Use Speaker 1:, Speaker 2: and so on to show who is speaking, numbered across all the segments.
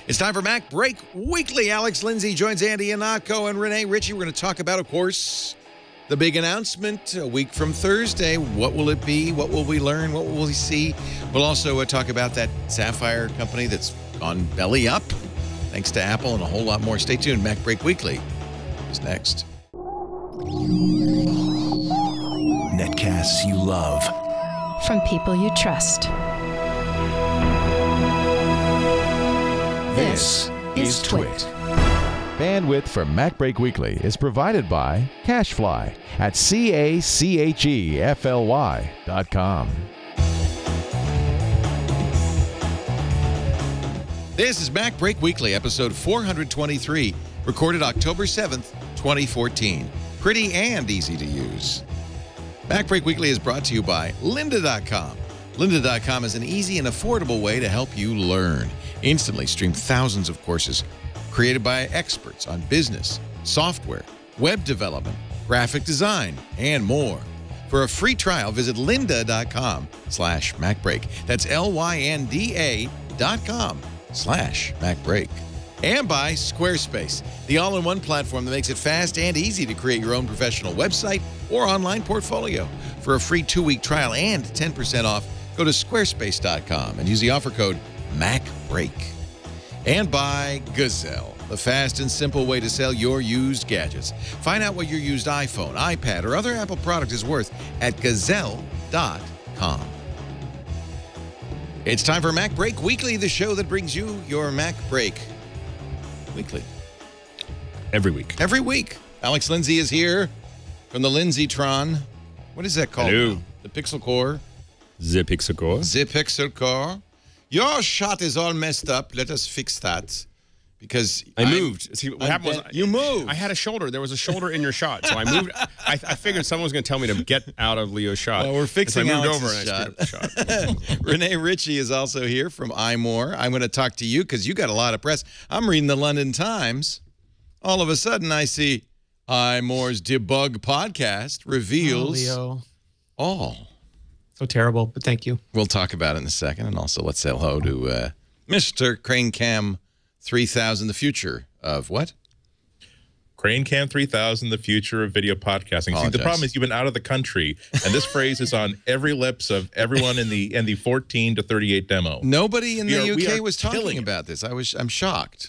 Speaker 1: It's time for MacBreak Weekly. Alex Lindsay joins Andy Ihnatko and Rene. Ritchie, we're going to talk about, of course, the big announcement a week from Thursday. What will it be? What will we learn? What will we see? We'll also talk about that Sapphire company that's gone belly up, thanks to Apple, and a whole lot more. Stay tuned. MacBreak Weekly is next.
Speaker 2: Netcasts you love.
Speaker 3: From people you trust.
Speaker 2: This is Twit.
Speaker 4: Bandwidth for MacBreak Weekly is provided by CacheFly at CACHEFLY.com.
Speaker 1: This is MacBreak Weekly, episode 423, recorded October 7th, 2014. Pretty and easy to use. MacBreak Weekly is brought to you by Lynda.com. Lynda.com is an easy and affordable way to help you learn. Instantly stream thousands of courses created by experts on business, software, web development, graphic design, and more. For a free trial, visit lynda.com/MacBreak. That's LYNDA.com/MacBreak. And by Squarespace, the all-in-one platform that makes it fast and easy to create your own professional website or online portfolio. For a free 2-week trial and 10% off, go to squarespace.com and use the offer code MacBreak. And by Gazelle, the fast and simple way to sell your used gadgets. Find out what your used iPhone, iPad, or other Apple product is worth at gazelle.com. It's time for MacBreak Weekly, the show that brings you your MacBreak Weekly.
Speaker 5: Every week.
Speaker 1: Every week. Alex Lindsay is here from the Lindsaytron. What is that called?
Speaker 5: Hello.
Speaker 1: The Pixel Core.
Speaker 5: The Pixel Core.
Speaker 1: The Pixel Core. Your shot is all messed up. Let us fix that. Because
Speaker 5: I moved. See, what happened was
Speaker 1: you moved.
Speaker 5: I had a shoulder. There was a shoulder in your shot, so I moved. I figured someone was going to tell me to get out of Leo's shot.
Speaker 1: Well, we're fixing
Speaker 5: so I moved
Speaker 1: Alex's
Speaker 5: over and I screwed up the shot.
Speaker 1: Rene Ritchie is also here from iMore. I'm going to talk to you because you got a lot of press. I'm reading the London Times. All of a sudden, I see iMore's Debug podcast reveals
Speaker 6: Leo.
Speaker 1: all.
Speaker 6: So terrible, but thank you.
Speaker 1: We'll talk about it in a second. And also, let's say hello to Mr. Crane Cam 3000, the future of what?
Speaker 7: Crane Cam 3000, the future of video podcasting. See, the problem is you've been out of the country, and this phrase is on every lips of everyone in the 14 to 38 demo.
Speaker 1: Nobody in the UK was talking about this. I'm shocked.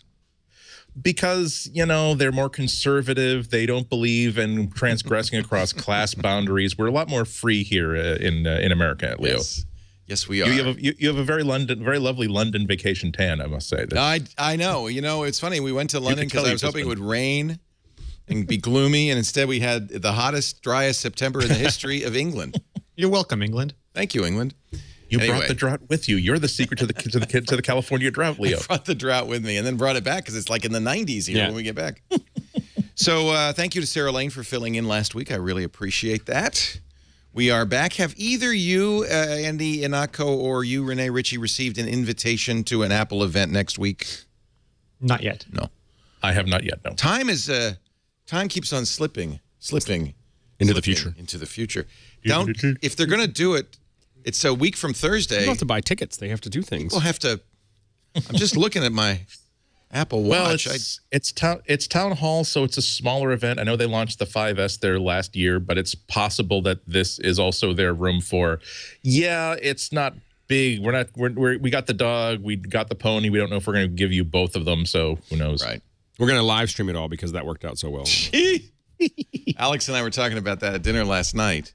Speaker 7: Because, you know, they're more conservative. They don't believe in transgressing across class boundaries. We're a lot more free here in America, Leo.
Speaker 1: Yes. Yes, we are.
Speaker 7: You have a very lovely London vacation tan, I must say.
Speaker 1: I know. You know, it's funny. We went to London because I was hoping it would rain and be gloomy, and instead we had the hottest, driest September in the history of England.
Speaker 6: You're welcome, England.
Speaker 1: Thank you, England.
Speaker 7: You brought the drought with you. You're the secret to the California drought, Leo.
Speaker 1: I brought the drought with me and then brought it back because it's like in the 90s here when we get back. So thank you to Sarah Lane for filling in last week. I really appreciate that. We are back. Have either you, Andy Ihnatko, or you, Rene Ritchie, received an invitation to an Apple event next week?
Speaker 6: Not yet.
Speaker 1: No.
Speaker 7: I have not yet, no.
Speaker 1: Time keeps on slipping
Speaker 5: into the future.
Speaker 1: Into the future. If they're going to do it, it's a week from Thursday.
Speaker 5: You don't have to buy tickets. They have to do things.
Speaker 1: We'll have to. I'm just looking at my Apple Watch.
Speaker 7: Well, it's town hall, so it's a smaller event. I know they launched the 5S there last year, but it's possible that this is also their room for. Yeah, it's not big. We got the dog, we got the pony. We don't know if we're going to give you both of them, so who knows?
Speaker 1: Right.
Speaker 5: We're going to live stream it all because that worked out so well.
Speaker 1: Alex and I were talking about that at dinner last night.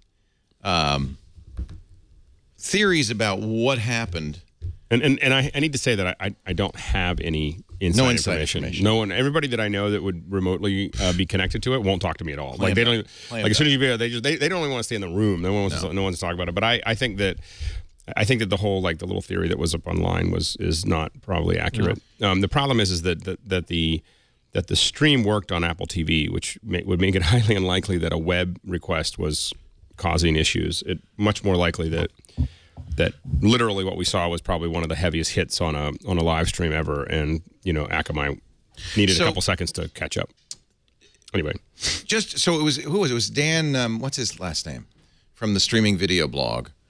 Speaker 1: Theories about what happened.
Speaker 5: And I need to say that I don't have any inside information. No one, everybody that I know that would remotely be connected to it won't talk to me at all. Like they don't, as soon as you they don't even want to stay in the room. No one wants to talk about it. But I think that the whole the little theory that was up online is not probably accurate. No. The problem is that the stream worked on Apple TV, which would make it highly unlikely that a web request was causing issues. Much more likely that literally what we saw was probably one of the heaviest hits on a live stream ever, and Akamai needed a couple seconds to catch up. Anyway,
Speaker 1: it was who was it? It was Dan. What's his last name? From the streaming video blog.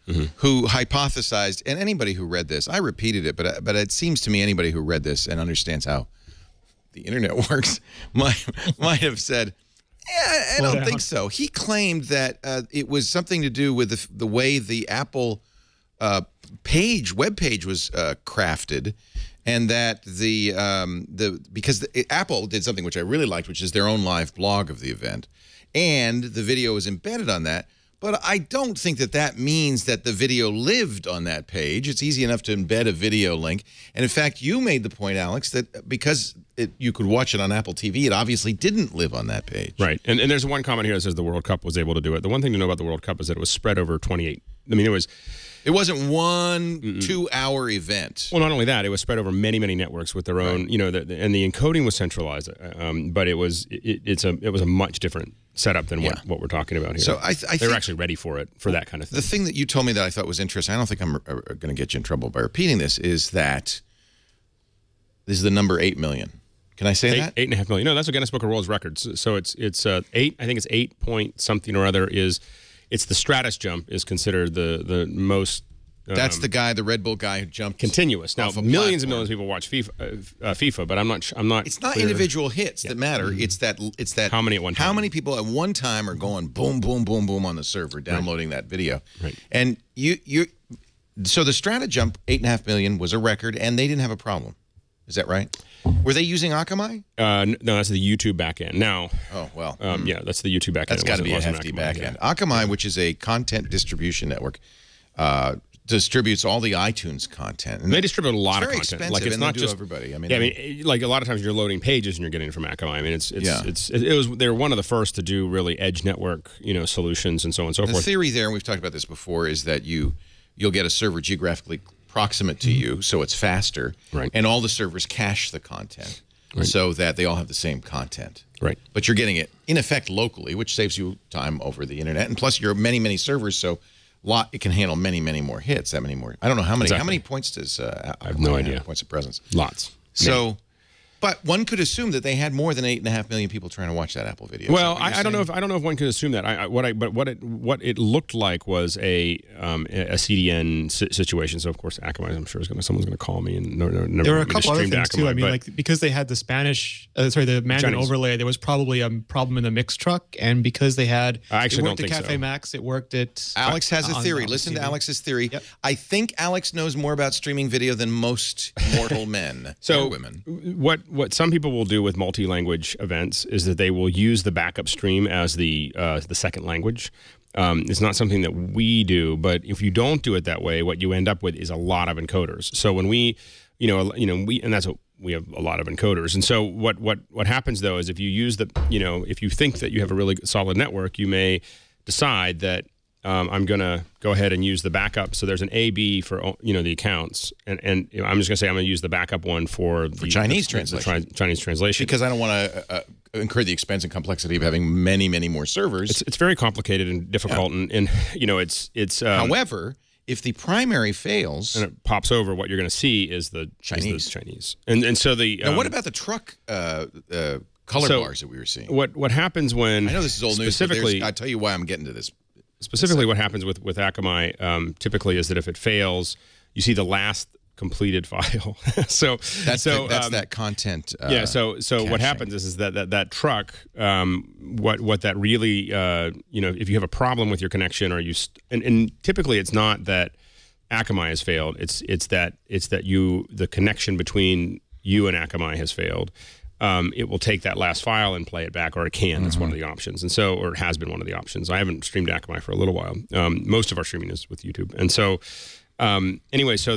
Speaker 1: who hypothesized, and anybody who read this, I repeated it, but it seems to me anybody who read this and understands how the internet works might have said, yeah, I don't think so. He claimed that it was something to do with the way the Apple web page was crafted, and that because Apple did something which I really liked, which is their own live blog of the event, and the video is embedded on that. But I don't think that means that the video lived on that page. It's easy enough to embed a video link. And in fact, you made the point, Alex, that because you could watch it on Apple TV, it obviously didn't live on that page.
Speaker 5: Right. And there's one comment here that says the World Cup was able to do it. The one thing to know about the World Cup is that it was spread over 28. I mean,
Speaker 1: it wasn't one 2-hour event.
Speaker 5: Well, not only that, it was spread over many, many networks with their own, and the encoding was centralized. But it was a much different setup than what we're talking about here.
Speaker 1: So I
Speaker 5: they were actually ready for it, for that kind of thing.
Speaker 1: The thing that you told me that I thought was interesting, I don't think I'm going to get you in trouble by repeating this, is that this is the number 8 million. Can I say that?
Speaker 5: 8.5 million. No, that's a Guinness Book of World Records. So it's 8. I think it's 8 point something or other. It's the Stratus jump is considered the most.
Speaker 1: That's the guy, the Red Bull guy who jumped
Speaker 5: continuous. Now, millions and millions of people watch FIFA, but I'm not.
Speaker 1: It's not individual hits that matter. It's that
Speaker 5: how many at one time.
Speaker 1: How many people at one time are going boom, boom, boom, boom on the server downloading that video?
Speaker 5: Right.
Speaker 1: And so the Strata jump 8.5 million was a record, and they didn't have a problem. Is that right? Were they using Akamai?
Speaker 5: No, that's the YouTube backend. Now.
Speaker 1: Oh well.
Speaker 5: Yeah, that's the YouTube backend.
Speaker 1: That's got to be a hefty backend. Yeah. Akamai, which is a content distribution network, distributes all the iTunes content.
Speaker 5: And they distribute a lot of content.
Speaker 1: Expensive,
Speaker 5: like it's
Speaker 1: and
Speaker 5: not
Speaker 1: they do
Speaker 5: just
Speaker 1: everybody. I mean,
Speaker 5: like a lot of times you're loading pages and you're getting it from Akamai. I mean, they're one of the first to do really edge network, solutions and so on and so forth.
Speaker 1: The theory there, and we've talked about this before, is that you'll get a server geographically proximate to you, so it's faster,
Speaker 5: right?
Speaker 1: And all the servers cache the content,
Speaker 5: right,
Speaker 1: so that they all have the same content,
Speaker 5: right?
Speaker 1: But you're getting it in effect locally, which saves you time over the internet, and plus you're many servers, so it can handle many more hits. That many more. I don't know how many.
Speaker 5: Exactly.
Speaker 1: How many points does
Speaker 5: I have no idea.
Speaker 1: Points of presence.
Speaker 5: Lots.
Speaker 1: So. But one could assume that they had more than 8.5 million people trying to watch that Apple video.
Speaker 5: Well, I don't know if one could assume that. What it looked like was a CDN situation. So of course, Akamai, I'm sure someone's going to call me and never.
Speaker 6: There were a couple other things
Speaker 5: Akamai,
Speaker 6: too. I mean, like because they had the the Mandarin overlay, there was probably a problem in the mix truck, and because they had it worked at Cafe Max, it worked at.
Speaker 1: Alex has a theory. Listen to Alex's theory. Yep. I think Alex knows more about streaming video than most mortal men or women.
Speaker 5: What some people will do with multi-language events is that they will use the backup stream as the second language. It's not something that we do, but if you don't do it that way, what you end up with is a lot of encoders. So when we and that's what we have, a lot of encoders. And so what happens though is if you use if you think that you have a really solid network, you may decide that I'm going to go ahead and use the backup. So there's an A/B for the accounts, and I'm just going to say I'm going to use the backup one for
Speaker 1: Chinese translation.
Speaker 5: Chinese translation,
Speaker 1: because I don't want to incur the expense and complexity of having many more servers.
Speaker 5: It's very complicated and difficult, and it's.
Speaker 1: However, if the primary fails
Speaker 5: and it pops over, what you're going to see is the Chinese. And so the.
Speaker 1: Now, what about the truck? Color bars that we were seeing.
Speaker 5: What happens when?
Speaker 1: I know this is old news. Specifically, I'll tell you why I'm getting to this.
Speaker 5: Specifically, what happens with Akamai typically is that if it fails, you see the last completed file. so
Speaker 1: that's that content.
Speaker 5: So what happens is that truck. What that really if you have a problem with your connection, or and typically it's not that Akamai has failed. It's that the connection between you and Akamai has failed. It will take that last file and play it back, or it can. That's one of the options, and so, or it has been one of the options. I haven't streamed Akamai for a little while. Most of our streaming is with YouTube, and so anyway, so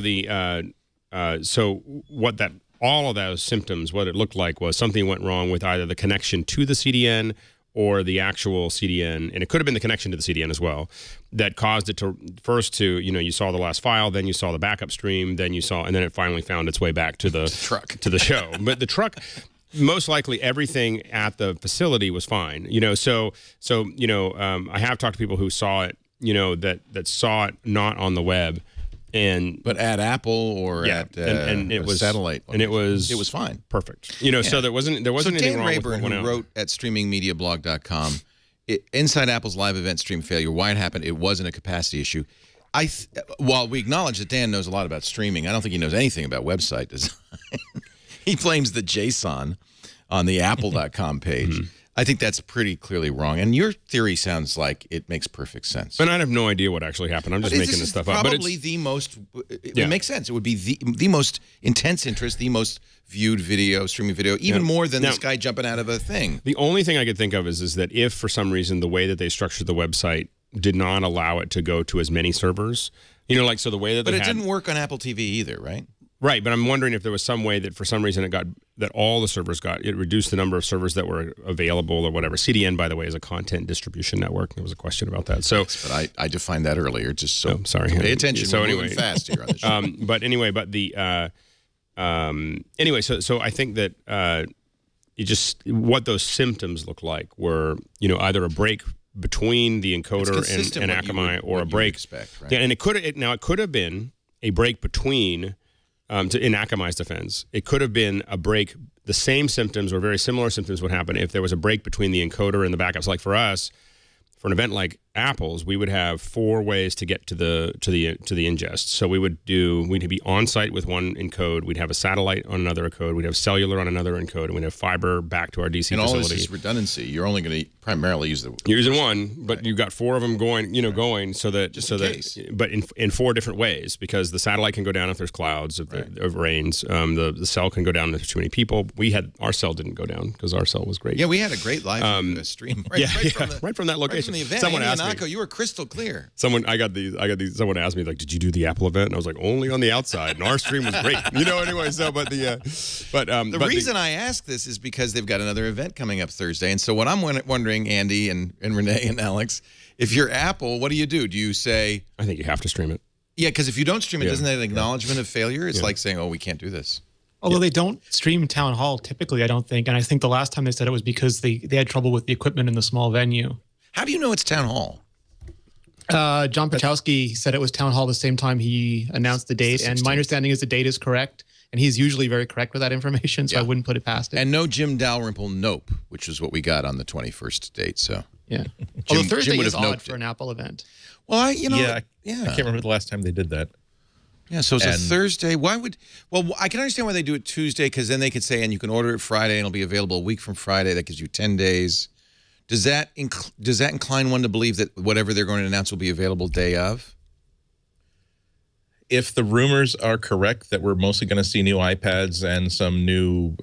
Speaker 5: all of those symptoms, what it looked like was something went wrong with either the connection to the CDN or the actual CDN, and it could have been the connection to the CDN as well, that caused it to you saw the last file, then you saw the backup stream, then and then it finally found its way back to the
Speaker 1: truck,
Speaker 5: to the show, but the truck. Most likely, everything at the facility was fine. I have talked to people who saw it, that saw it not on the web,
Speaker 1: but at Apple or at
Speaker 5: and it was
Speaker 1: satellite,
Speaker 5: and it was
Speaker 1: fine,
Speaker 5: perfect. So there wasn't anything wrong
Speaker 1: Rayburn,
Speaker 5: with
Speaker 1: who wrote at streamingmediablog.com, inside Apple's live event stream failure, why it happened, it wasn't a capacity issue. while we acknowledge that Dan knows a lot about streaming, I don't think he knows anything about website design. He claims the JSON on the apple.com page. I think that's pretty clearly wrong. And your theory sounds like it makes perfect sense.
Speaker 5: But I have no idea what actually happened. I'm just making this stuff up.
Speaker 1: Probably the most, it makes sense. It would be the most intense interest, the most viewed video, streaming video, even more than this guy jumping out of a thing.
Speaker 5: The only thing I could think of is that if for some reason the way that they structured the website did not allow it to go to as many servers, you know, like so the way that
Speaker 1: But it didn't work on Apple TV either, right?
Speaker 5: Right, but I'm wondering if there was some way that for some reason that all the servers it reduced the number of servers that were available or whatever. CDN, by the way, is a content distribution network. There was a question about that. So,
Speaker 1: yes, but I defined that earlier. Just so
Speaker 5: sorry.
Speaker 1: Pay attention. So anyway, fast here on the show.
Speaker 5: But anyway, so I think that what those symptoms look like were either a break between the encoder and Akamai or a break.
Speaker 1: Right?
Speaker 5: Yeah, and it could have been a break between. In Akamai's defense, it could have been a break. The same symptoms or very similar symptoms would happen if there was a break between the encoder and the backups. Like for us, for an event like Apple's, we would have 4 ways to get to the ingest. So we'd be on site with one encode. We'd have a satellite on another encode. We'd have cellular on another encode, and we'd have fiber back to our DC facility.
Speaker 1: And all this is redundancy. You're only going to primarily use
Speaker 5: You're using one, but you've got 4 of them going. Going so that but in 4 different ways, because the satellite can go down if there's clouds, if it rains. The cell can go down if there's too many people. Our cell didn't go down because our cell was great.
Speaker 1: Yeah, we had a great live stream.
Speaker 5: Right from that location.
Speaker 1: Right from the event.
Speaker 5: Someone asked me.
Speaker 1: You were crystal clear.
Speaker 5: Someone asked me, like, did you do the Apple event? And I was like, only on the outside. And our stream was great. Anyway, so, the
Speaker 1: reason I ask this is because they've got another event coming up Thursday. And so what I'm wondering, Andy and Rene and Alex, if you're Apple, what do you do? Do you say...
Speaker 5: I think you have to stream it.
Speaker 1: Yeah, because if you don't stream it, isn't that an acknowledgement of failure? It's like saying, oh, we can't do this.
Speaker 6: Although they don't stream Town Hall typically, I don't think. And I think the last time they said it was because they had trouble with the equipment in the small venue.
Speaker 1: How do you know it's Town Hall?
Speaker 6: John Pachowski said it was Town Hall the same time he announced the date. And my understanding is the date is correct. And he's usually very correct with that information, so I wouldn't put it past it.
Speaker 1: And no Jim Dalrymple nope, which is what we got on the 21st date. So
Speaker 6: yeah. Although Thursday is odd for an Apple event.
Speaker 1: Well, I
Speaker 7: can't remember the last time they did that.
Speaker 1: Yeah, so it's a Thursday. Well, I can understand why they do it Tuesday, because then they could say, and you can order it Friday, and it'll be available a week from Friday. That gives you 10 days. Does that incline one to believe that whatever they're going to announce will be available day of?
Speaker 7: If the rumors are correct that we're mostly going to see new iPads and some new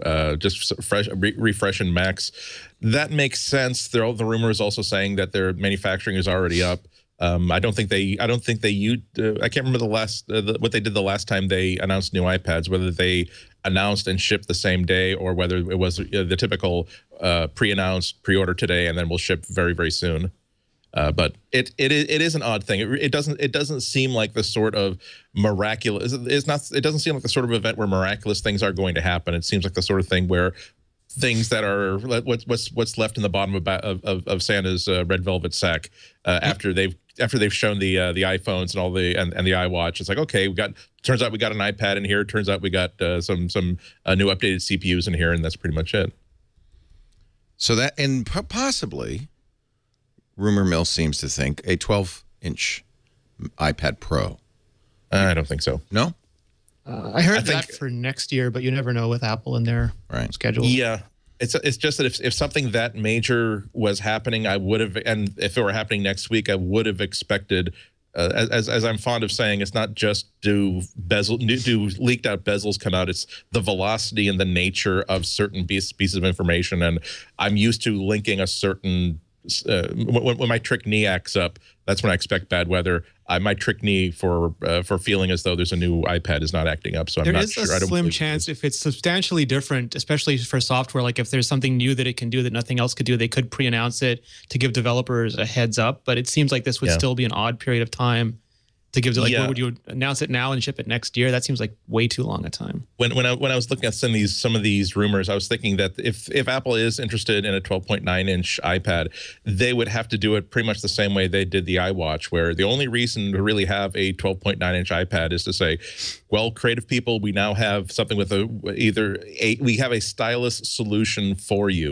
Speaker 7: refresh in Macs, that makes sense. The rumors also saying that their manufacturing is already up. I don't think they used. I can't remember what they did the last time they announced new iPads. Whether they announced and shipped the same day, or whether it was the typical pre-announced, pre-order today, and then we'll ship very, very soon. But it is an odd thing. It doesn't seem like the sort of miraculous. It doesn't seem like the sort of event where miraculous things are going to happen. It seems like the sort of thing where things that are what's left in the bottom of Santa's red velvet sack after they've shown the iPhones and all the and the iWatch. It's like, okay, turns out we got an iPad in here. Turns out we got some new updated CPUs in here, and that's pretty much it.
Speaker 1: So that, and possibly, rumor mill seems to think a 12-inch iPad Pro.
Speaker 7: I don't think so.
Speaker 1: No?
Speaker 6: I heard that for next year, but you never know with Apple and their schedule.
Speaker 7: Yeah. It's just that if something that major was happening, I would have, and if it were happening next week, I would have expected, as I'm fond of saying, it's not just do leaked out bezels come out, it's the velocity and the nature of certain pieces of information. And I'm used to linking a certain, when my trick knee acts up, that's when I expect bad weather. My trick knee for feeling as though there's a new iPad is not acting up. So I'm not sure.
Speaker 6: There is a slim chance if it's substantially different, especially for software, like if there's something new that it can do that nothing else could do, they could pre-announce it to give developers a heads up. But it seems like this would still be an odd period of time to give to, like, what would you announce it now and ship it next year? That seems like way too long a time.
Speaker 7: When I was looking at some of these rumors, I was thinking that if Apple is interested in a 12.9-inch iPad, they would have to do it pretty much the same way they did the iWatch, where the only reason to really have a 12.9-inch iPad is to say, well, creative people, we now have something with we have a stylus solution for you.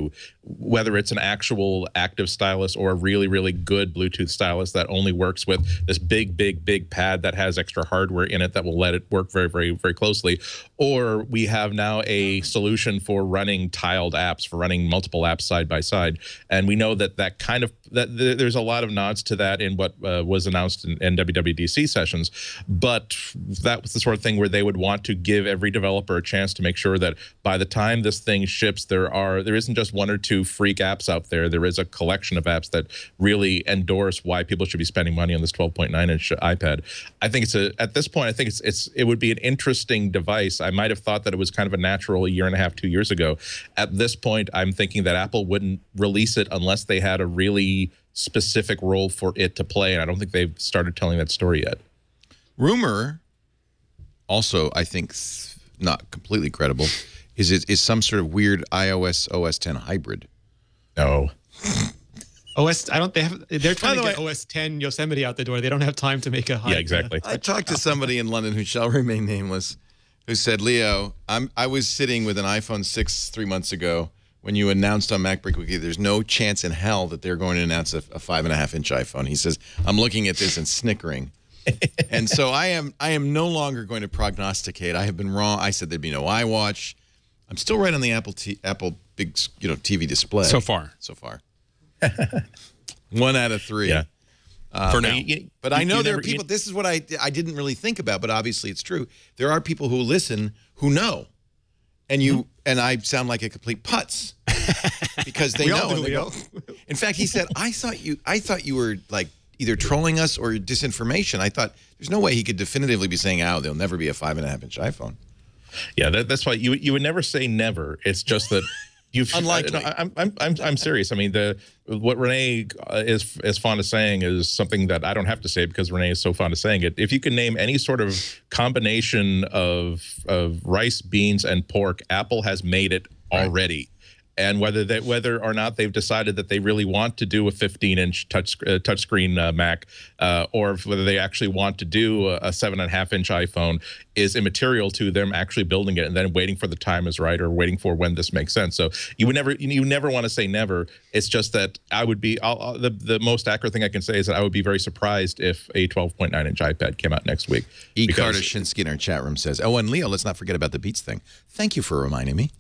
Speaker 7: whether it's an actual active stylus or a really, really good Bluetooth stylus that only works with this big, big, big pad that has extra hardware in it that will let it work very, very, very closely. Or we have now a solution for running tiled apps, for running multiple apps side by side. And we know that there's a lot of nods to that in what was announced in WWDC sessions. But that was the sort of thing where they would want to give every developer a chance to make sure that by the time this thing ships, there isn't just one or two freak apps out there. There is a collection of apps that really endorse why people should be spending money on this 12.9-inch iPad. I think at this point, I think it would be an interesting device. I might have thought that it was kind of a natural a year and a half, 2 years ago. At this point, I'm thinking that Apple wouldn't release it unless they had a really specific role for it to play, and I don't think they've started telling that story yet.
Speaker 1: Rumor, also, I think not completely credible, is some sort of weird iOS OS 10 hybrid.
Speaker 7: No.
Speaker 6: They're trying to get OS 10 Yosemite out the door. They don't have time to make a hybrid.
Speaker 7: Yeah, exactly.
Speaker 1: I talked to somebody in London who shall remain nameless, who said, Leo, I was sitting with an iPhone 6 3 months ago when you announced on MacBreak Weekly there's no chance in hell that they're going to announce a 5.5-inch iPhone. He says, I'm looking at this and snickering. And so I am no longer going to prognosticate. I have been wrong. I said there'd be no iWatch. I'm still right on the Apple big TV display.
Speaker 5: So far.
Speaker 1: 1 out of 3.
Speaker 7: Yeah.
Speaker 1: For now. But I know there are people, this is what I didn't really think about, but obviously it's true. There are people who listen who know. And and I sound like a complete putz because they know. And they go. In fact, he said, I thought you were like either trolling us or disinformation. I thought there's no way he could definitively be saying, there'll never be a 5.5-inch iPhone.
Speaker 7: Yeah, that's why you would never say never. It's just that you've
Speaker 1: unlikely.
Speaker 7: I'm serious. I mean, what Rene is fond of saying is something that I don't have to say because Rene is so fond of saying it. If you can name any sort of combination of rice, beans, and pork, Apple has made it already. And whether or not they've decided that they really want to do a 15-inch touchscreen Mac, or whether they actually want to do a 7.5-inch iPhone, is immaterial to them actually building it and then waiting for the time is right or waiting for when this makes sense. So you never want to say never. It's just that I would be the most accurate thing I can say is that I would be very surprised if a 12.9-inch iPad came out next week.
Speaker 1: E. Carter Shinsky in our chat room says, "Oh, and Leo, let's not forget about the Beats thing. Thank you for reminding me."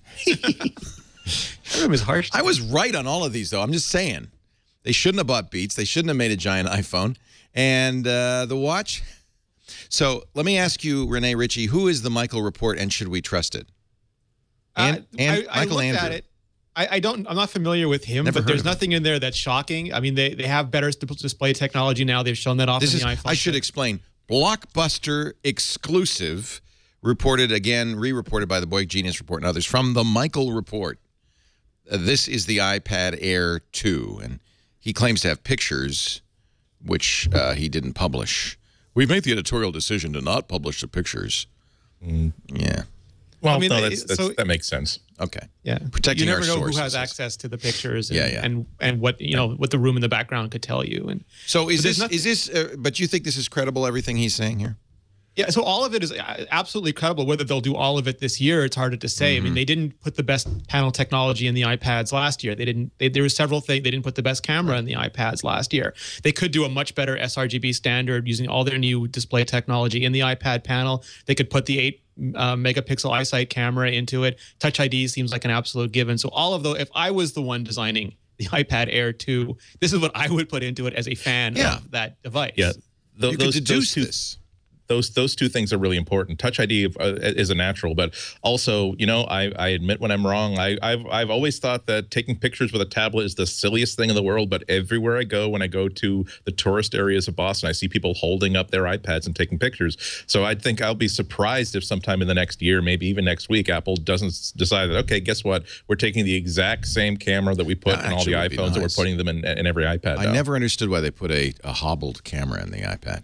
Speaker 6: It was harsh.
Speaker 1: I was right on all of these, though. I'm just saying. They shouldn't have bought Beats. They shouldn't have made a giant iPhone. And the watch. So let me ask you, Rene, Ritchie, who is the Michael report and should we trust it?
Speaker 6: I
Speaker 1: Michael
Speaker 6: looked
Speaker 1: Andrew.
Speaker 6: at it. I'm not familiar with him, but there's nothing in there that's shocking. I mean, they have better display technology now. They've shown that off in the iPhone.
Speaker 1: I should explain. Blockbuster exclusive, re-reported by the Boy Genius Report and others from the Michael report. This is the iPad Air 2, and he claims to have pictures, which he didn't publish. We've made the editorial decision to not publish the pictures. Yeah.
Speaker 7: Well, I mean, no, that makes sense.
Speaker 1: Okay.
Speaker 6: Yeah.
Speaker 1: Protecting
Speaker 6: you never know
Speaker 1: sources.
Speaker 6: who has access to the pictures
Speaker 1: and
Speaker 6: what what the room in the background could tell you. And
Speaker 1: so is this but you think this is credible, everything he's saying here?
Speaker 6: Yeah, so all of it is absolutely credible. Whether they'll do all of it this year, it's harder to say. I mean, they didn't put the best panel technology in the iPads last year. There were several things. They didn't put the best camera in the iPads last year. They could do a much better sRGB standard using all their new display technology in the iPad panel. They could put the 8-megapixel iSight camera into it. Touch ID seems like an absolute given. So all of those, if I was the one designing the iPad Air 2, this is what I would put into it as a fan of that device.
Speaker 7: Yeah,
Speaker 1: you could deduce this.
Speaker 7: Those two things are really important. Touch ID is a natural, but also, I admit when I'm wrong. I've always thought that taking pictures with a tablet is the silliest thing in the world, but everywhere I go, when I go to the tourist areas of Boston, I see people holding up their iPads and taking pictures. So I think I'll be surprised if sometime in the next year, maybe even next week, Apple doesn't decide that, okay, guess what? We're taking the exact same camera that we put in all the iPhones and we're putting them in every iPad.
Speaker 1: I never understood why they put a hobbled camera in the iPad.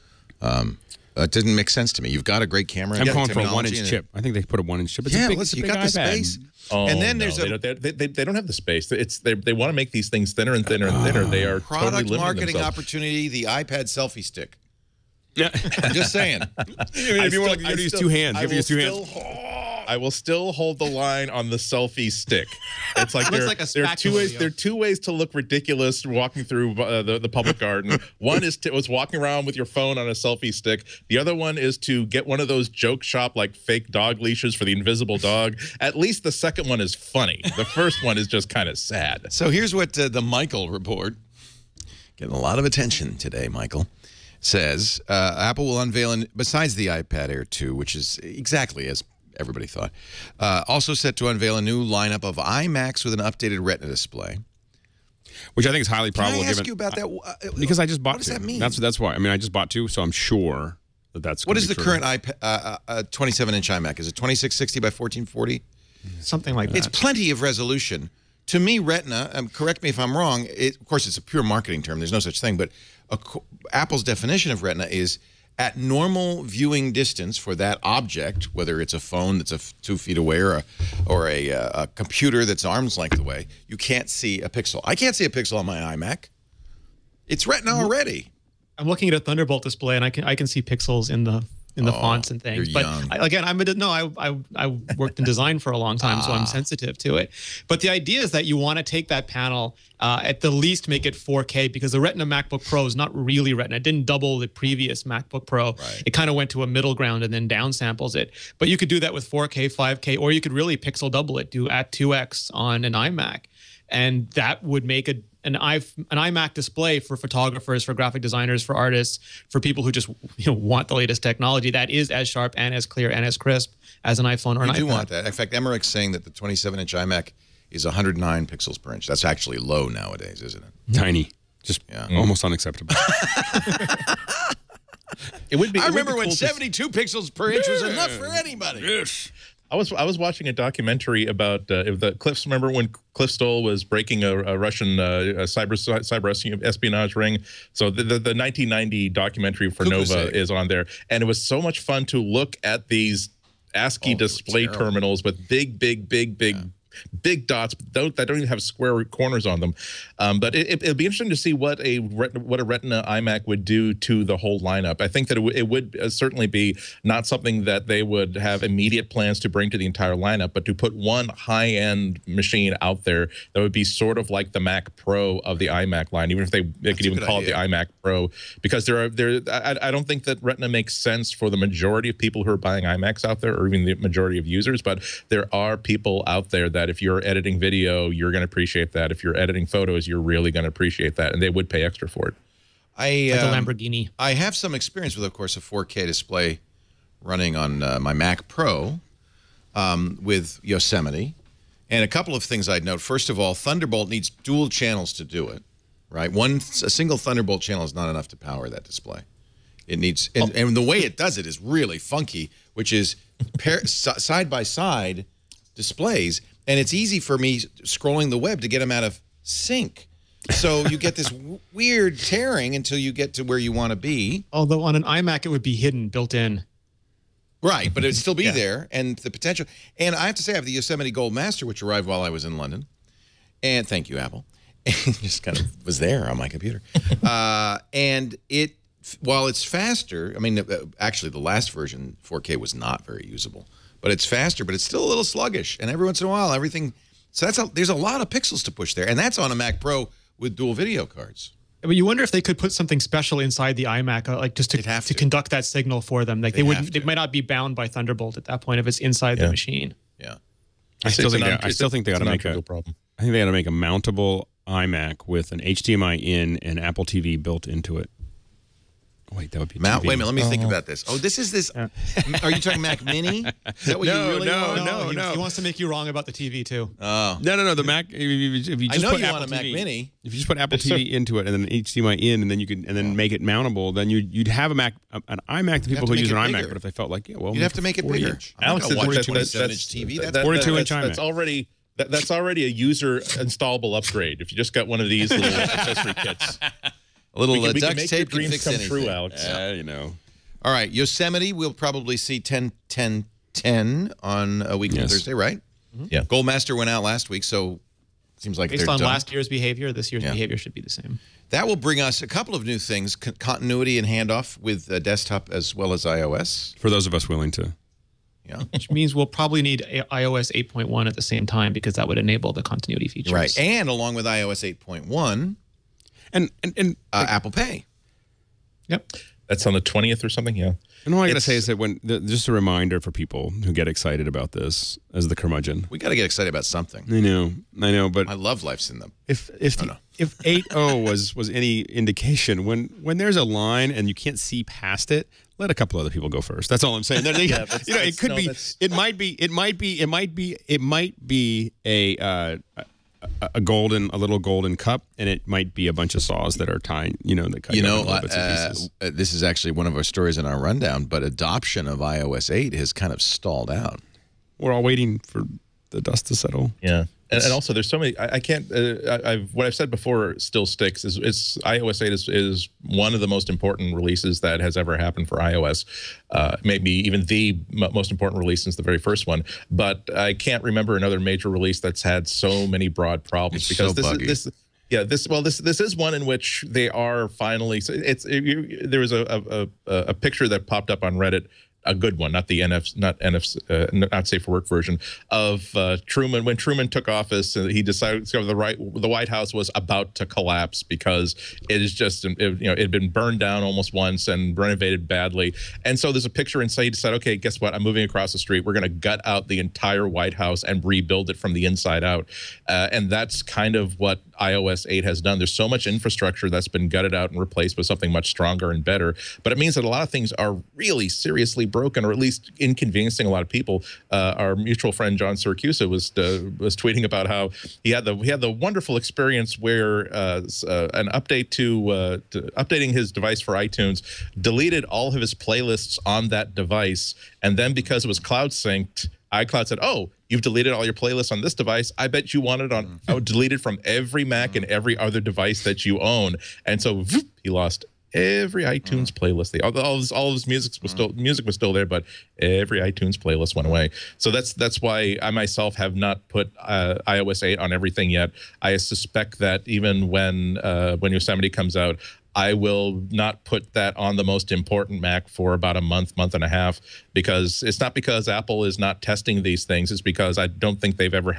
Speaker 1: It didn't make sense to me. You've got a great camera.
Speaker 5: I'm calling for a 1-inch chip. I think they put a 1-inch chip. It's
Speaker 1: you got the space.
Speaker 7: Oh, and then there's they don't have the space. They want to make these things thinner and thinner and thinner. They are
Speaker 1: product
Speaker 7: totally
Speaker 1: marketing
Speaker 7: themselves.
Speaker 1: opportunity. The iPad selfie stick.
Speaker 5: Yeah,
Speaker 1: I'm just saying.
Speaker 5: if you want to use two hands, give you two hands.
Speaker 7: I will still hold the line on the selfie stick. It's like there are two ways to look ridiculous walking through the public garden. One is was walking around with your phone on a selfie stick. The other one is to get one of those joke shop like fake dog leashes for the invisible dog. At least the second one is funny. The first one is just kind of sad.
Speaker 1: So here's what the Michael report, getting a lot of attention today, Michael, says Apple will unveil, besides the iPad Air 2, which is exactly as everybody thought, also set to unveil a new lineup of iMacs with an updated Retina display.
Speaker 5: Which I think is highly probable.
Speaker 1: Can I ask you about that?
Speaker 5: Because I just bought 2.
Speaker 1: What does that mean?
Speaker 5: That's why. I mean, I just bought 2, so I'm sure that's
Speaker 1: what is the current iPad 27-inch iMac? Is it 2660 by 1440?
Speaker 6: Something like that.
Speaker 1: It's plenty of resolution. To me, Retina, correct me if I'm wrong, of course it's a pure marketing term, there's no such thing, but Apple's definition of Retina is at normal viewing distance for that object, whether it's a phone that's 2 feet away or a computer that's arm's length away, you can't see a pixel. I can't see a pixel on my iMac. It's Retina already.
Speaker 6: I'm looking at a Thunderbolt display, and I can see pixels in the fonts and things.
Speaker 1: You're
Speaker 6: But
Speaker 1: young.
Speaker 6: I worked in design for a long time, so I'm sensitive to it. But the idea is that you want to take that panel, at the least make it 4K, because the Retina MacBook Pro is not really Retina. It didn't double the previous MacBook Pro.
Speaker 1: Right.
Speaker 6: It kind of went to a middle ground and then downsamples it. But you could do that with 4K, 5K, or you could really pixel double it, do at 2x on an iMac. And that would make an iMac display for photographers, for graphic designers, for artists, for people who just want the latest technology that is as sharp and as clear and as crisp as an iPhone or an iPad.
Speaker 1: You do want that. In fact, Emmerich's saying that the 27-inch iMac is 109 pixels per inch. That's actually low nowadays, isn't it?
Speaker 5: Tiny. Just almost unacceptable.
Speaker 1: It would be. I remember when 72 pixels per inch was enough for anybody.
Speaker 5: Yes.
Speaker 7: I was watching a documentary about the Cliffs. Remember when Cliff Stoll was breaking a Russian cyber espionage ring? So the 1990 documentary for Nova is on there, and it was so much fun to look at these ASCII display terminals with big dots that don't even have square corners on them. But it'll be interesting to see what a Retina iMac would do to the whole lineup. I think that it would certainly be not something that they would have immediate plans to bring to the entire lineup, but to put one high-end machine out there that would be sort of like the Mac Pro of the iMac line, even if they could even call it the iMac Pro, because I don't think that Retina makes sense for the majority of people who are buying iMacs out there, or even the majority of users, but there are people out there that if you're editing video, you're going to appreciate that. If you're editing photos, you're really going to appreciate that, and they would pay extra for it.
Speaker 6: Like a Lamborghini.
Speaker 1: I have some experience with, of course, a 4K display running on my Mac Pro with Yosemite, and a couple of things I'd note. First of all, Thunderbolt needs dual channels to do it, right? A single Thunderbolt channel is not enough to power that display. It needs, and the way it does it is really funky, which is side-by-side displays. And it's easy for me scrolling the web to get them out of sync. So you get this weird tearing until you get to where you want to be.
Speaker 6: Although on an iMac, it would be hidden, built in.
Speaker 1: Right, but it'd still be there, and the potential. And I have to say, I have the Yosemite Gold Master, which arrived while I was in London. And thank you, Apple. And just kind of was there on my computer. And while it's faster, I mean, actually the last version, 4K, was not very usable. But it's faster, but it's still a little sluggish. And every once in a while, so there's a lot of pixels to push there. And that's on a Mac Pro with dual video cards.
Speaker 6: But you wonder if they could put something special inside the iMac, like just to conduct that signal for them. Like they might not be bound by Thunderbolt at that point if it's inside the machine.
Speaker 1: Yeah.
Speaker 5: I still think they got to make a problem. I think they got to make a mountable iMac with an HDMI in and Apple TV built into it. Wait, that would be
Speaker 1: Wait a minute, let me think about this. Oh, this is this. Are you talking Mac Mini? Is that what you really want?
Speaker 6: No. He wants to make you wrong about the TV too.
Speaker 1: Oh.
Speaker 5: No. The Mac. If you just put Apple
Speaker 1: want a Mac Mini.
Speaker 5: If you just put Apple TV into it and then HDMI in, and then you could make it mountable, then you'd have an iMac to people who use an iMac. But if they felt like, you'd
Speaker 1: have to make it bigger.
Speaker 7: Alex says
Speaker 1: 27-inch TV.
Speaker 5: That's 42-inch
Speaker 7: iMac. That's already a user installable upgrade. If you just got one of these little accessory kits.
Speaker 1: A little
Speaker 7: we
Speaker 1: duct
Speaker 7: make
Speaker 1: tape
Speaker 7: your dreams
Speaker 1: can fix
Speaker 7: come
Speaker 1: anything.
Speaker 7: true, Alex.
Speaker 1: All right, Yosemite, we'll probably see 10-10-10 on a week on Thursday, right?
Speaker 7: Mm-hmm. Yeah.
Speaker 1: Goldmaster went out last week, so it seems like
Speaker 6: based
Speaker 1: they're
Speaker 6: on
Speaker 1: done.
Speaker 6: last year's behavior, this year's behavior should be the same.
Speaker 1: That will bring us a couple of new things, continuity and handoff with desktop as well as iOS.
Speaker 5: For those of us willing to
Speaker 1: Yeah.
Speaker 6: Which means we'll probably need iOS 8.1 at the same time because that would enable the continuity features.
Speaker 1: Right. And along with iOS 8.1 and Apple Pay.
Speaker 6: Yep.
Speaker 7: That's on the 20th or something. Yeah.
Speaker 5: And all I got to say is that just a reminder for people who get excited about this as the curmudgeon.
Speaker 1: We got to get excited about something.
Speaker 5: I know, but
Speaker 1: I love Life's in them.
Speaker 5: If 8.0 was any indication, when there's a line and you can't see past it, let a couple other people go first. That's all I'm saying. It could be. It might be a little golden cup, and it might be a bunch of saws that are tying, that cut into bits and pieces.
Speaker 1: This is actually one of our stories in our rundown, but adoption of iOS 8 has kind of stalled out.
Speaker 5: We're all waiting for the dust to settle.
Speaker 7: Yeah. And also, there's so many. I can't. What I've said before still sticks. Is iOS 8 is one of the most important releases that has ever happened for iOS. Maybe even the most important release since the very first one. But I can't remember another major release that's had so many broad problems.
Speaker 1: It's
Speaker 7: because
Speaker 1: so buggy.
Speaker 7: This is one in which they are finally. There was a picture that popped up on Reddit. A good one, not the not safe for work version of Truman. When Truman took office, he discovered the White House was about to collapse because it is just it had been burned down almost once and renovated badly. And so there's a picture inside. He decided, okay, guess what? I'm moving across the street. We're going to gut out the entire White House and rebuild it from the inside out. And that's kind of what iOS 8 has done. There's so much infrastructure that's been gutted out and replaced with something much stronger and better. But it means that a lot of things are really seriously broken, or at least inconveniencing a lot of people. Our mutual friend John Siracusa was tweeting about how he had the wonderful experience where an update to updating his device for iTunes deleted all of his playlists on that device, and then because it was cloud synced, iCloud said, "Oh, you've deleted all your playlists on this device. I bet you want it on deleted from every Mac and every other device that you own." And so he lost every iTunes playlist. All of his music was still there, but every iTunes playlist went away. So that's why I myself have not put iOS 8 on everything yet. I suspect that even when Yosemite comes out, I will not put that on the most important Mac for about a month and a half, because it's not because Apple is not testing these things. It's because I don't think they've ever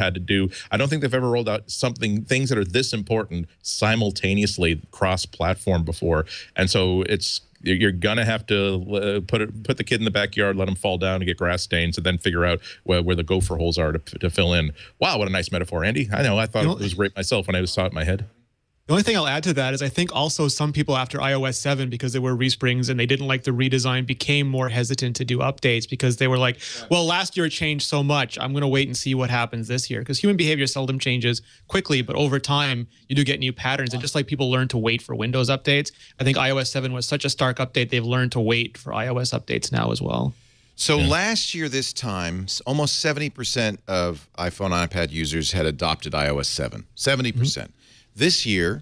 Speaker 7: rolled out things that are this important simultaneously cross-platform before. And so you're gonna have to put the kid in the backyard, let him fall down and get grass stains, and then figure out where the gopher holes are to fill in. Wow, what a nice metaphor, Andy. I know. I thought it was great myself when I saw it in my head.
Speaker 6: The only thing I'll add to that is I think also some people after iOS 7, because there were resprings and they didn't like the redesign, became more hesitant to do updates because they were like, well, last year it changed so much. I'm going to wait and see what happens this year, because human behavior seldom changes quickly, but over time you do get new patterns. And just like people learn to wait for Windows updates, I think iOS 7 was such a stark update. They've learned to wait for iOS updates now as well.
Speaker 1: So last year this time, almost 70% of iPhone and iPad users had adopted iOS 7. 70%. This year,